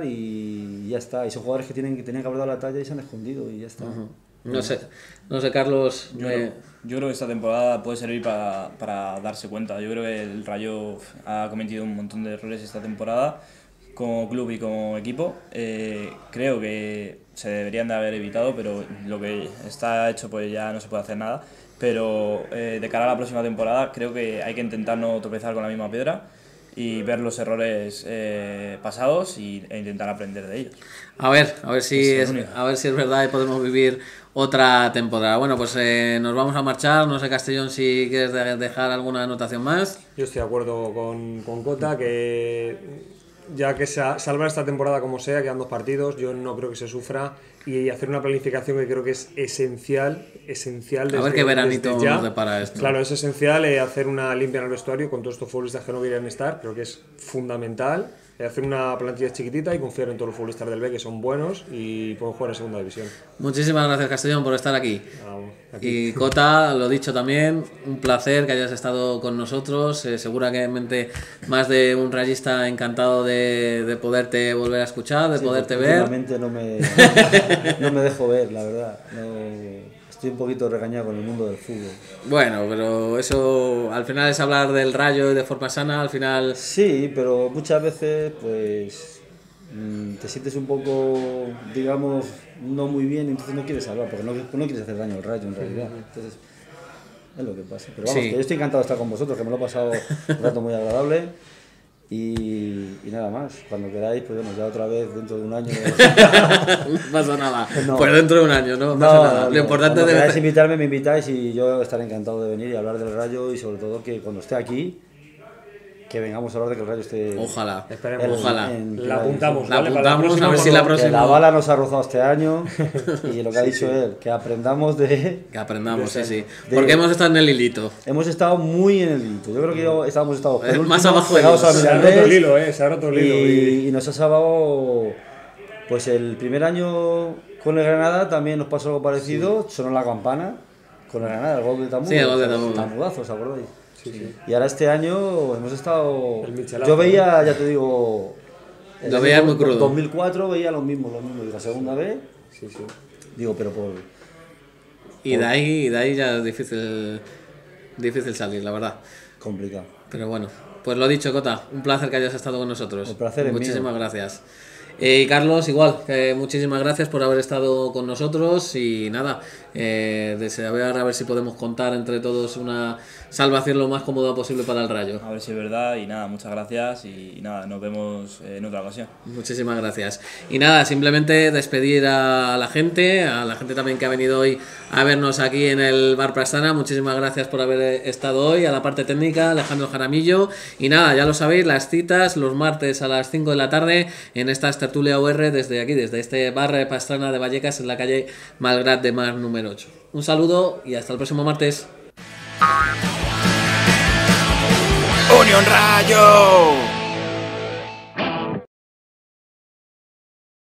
y ya está. Y son jugadores que, tienen, que tenían que haber dado la talla y se han escondido y ya está. No sé, no sé, Carlos. yo, me- creo, yo creo que esta temporada puede servir para, para darse cuenta. Yo creo que el Rayo ha cometido un montón de errores esta temporada como club y como equipo. Eh, creo que se deberían de haber evitado, pero lo que está hecho pues ya no se puede hacer nada. Pero eh, de cara a la próxima temporada creo que hay que intentar no tropezar con la misma piedra y ver los errores eh, pasados y, e intentar aprender de ellos. A ver, a ver si Es el es, único. a ver si es verdad y podemos vivir otra temporada. Bueno, pues eh, nos vamos a marchar. No sé, Castellón, si quieres de- dejar alguna anotación más. Yo estoy de acuerdo con, con Cota, que ya que se ha- salvar esta temporada como sea, quedan dos partidos, yo no creo que se sufra y hacer una planificación que creo que es esencial, esencial A ver qué veranito desde ya. nos depara esto. Claro, es esencial eh, hacer una limpia en el vestuario con todos estos futbolistas que no querían estar, creo que es fundamental. eh, Hacer una plantilla chiquitita y confiar en todos los futbolistas del B que son buenos y pueden jugar en segunda división. Muchísimas gracias, Castellón, por estar aquí. Vamos, aquí. Y Cota, lo dicho también, un placer que hayas estado con nosotros. Eh, seguramente más de un rayista encantado de, de poderte volver a escuchar, de Sí, poderte porque ver. últimamente no me, no me dejo ver, la verdad. No, estoy un poquito regañado con el mundo del fútbol. Bueno, pero eso al final es hablar del Rayo y de forma sana. Al final, Sí, pero muchas veces pues mm, te sientes un poco, digamos, no muy bien y entonces no quieres hablar, porque no, no quieres hacer daño al Rayo en realidad. Entonces, es lo que pasa. Pero vamos, Sí. que yo estoy encantado de estar con vosotros, que me lo he pasado un rato muy agradable. Y, y nada más, cuando queráis, pues bueno, ya otra vez dentro de un año. no pasa nada. No. Pues dentro de un año, no pasa nada. no, Lo importante cuando de queráis invitarme, me invitáis y yo estaré encantado de venir y hablar del Rayo y sobre todo que cuando esté aquí, que vengamos a hablar de que el Rayo esté... Ojalá, Esperemos. en- ojalá. en- La apuntamos, La ¿vale? Para apuntamos, a ver si cuando- la Que próxima... la bala nos ha rozado este año y lo que ha dicho él, que aprendamos de... Que aprendamos, sí, sí. de- Porque hemos estado en el hilito. Hemos estado muy en el hito. Yo creo que yo- estábamos estado Eh, más penúltimos, abajo pegados ellos. al Se ha roto el Mirandés, hilo, eh, se ha roto el hilo. y, y- y nos ha salvado, pues el primer año con el Granada también nos pasó algo parecido, sonó la campana con el Granada, el gol de Tamudo. Sí, el gol de Tamudo. Tamudazo, ¿os acordáis? Sí, sí. Y ahora este año hemos estado... El michelazo, Yo veía, ya te digo... el Lo año veías do- muy crudo. dos mil cuatro veía lo mismo, lo mismo. Y la segunda vez, Sí, sí. digo, pero por... Y de ahí, de ahí ya es difícil, difícil salir, la verdad. complicado. Pero bueno, pues lo dicho, Cota, un placer que hayas estado con nosotros. El placer es Muchísimas mío. gracias. Eh, y Carlos, igual, que muchísimas gracias por haber estado con nosotros y nada, eh, desear a ver si podemos contar entre todos una salvación lo más cómoda posible para el Rayo. A ver si es verdad y nada, muchas gracias y nada, nos vemos en otra ocasión. Muchísimas gracias. Y nada, simplemente despedir a la gente, a la gente también que ha venido hoy a vernos aquí en el Bar Pastrana. Muchísimas gracias por haber estado hoy, a la parte técnica, Alejandro Jaramillo. Y nada, ya lo sabéis, las citas los martes a las cinco de la tarde en esta tertulia U R desde aquí, desde este Bar Pastrana de Vallecas en la calle Malgrat de Mar número ocho. Un saludo y hasta el próximo martes. Unión Rayo.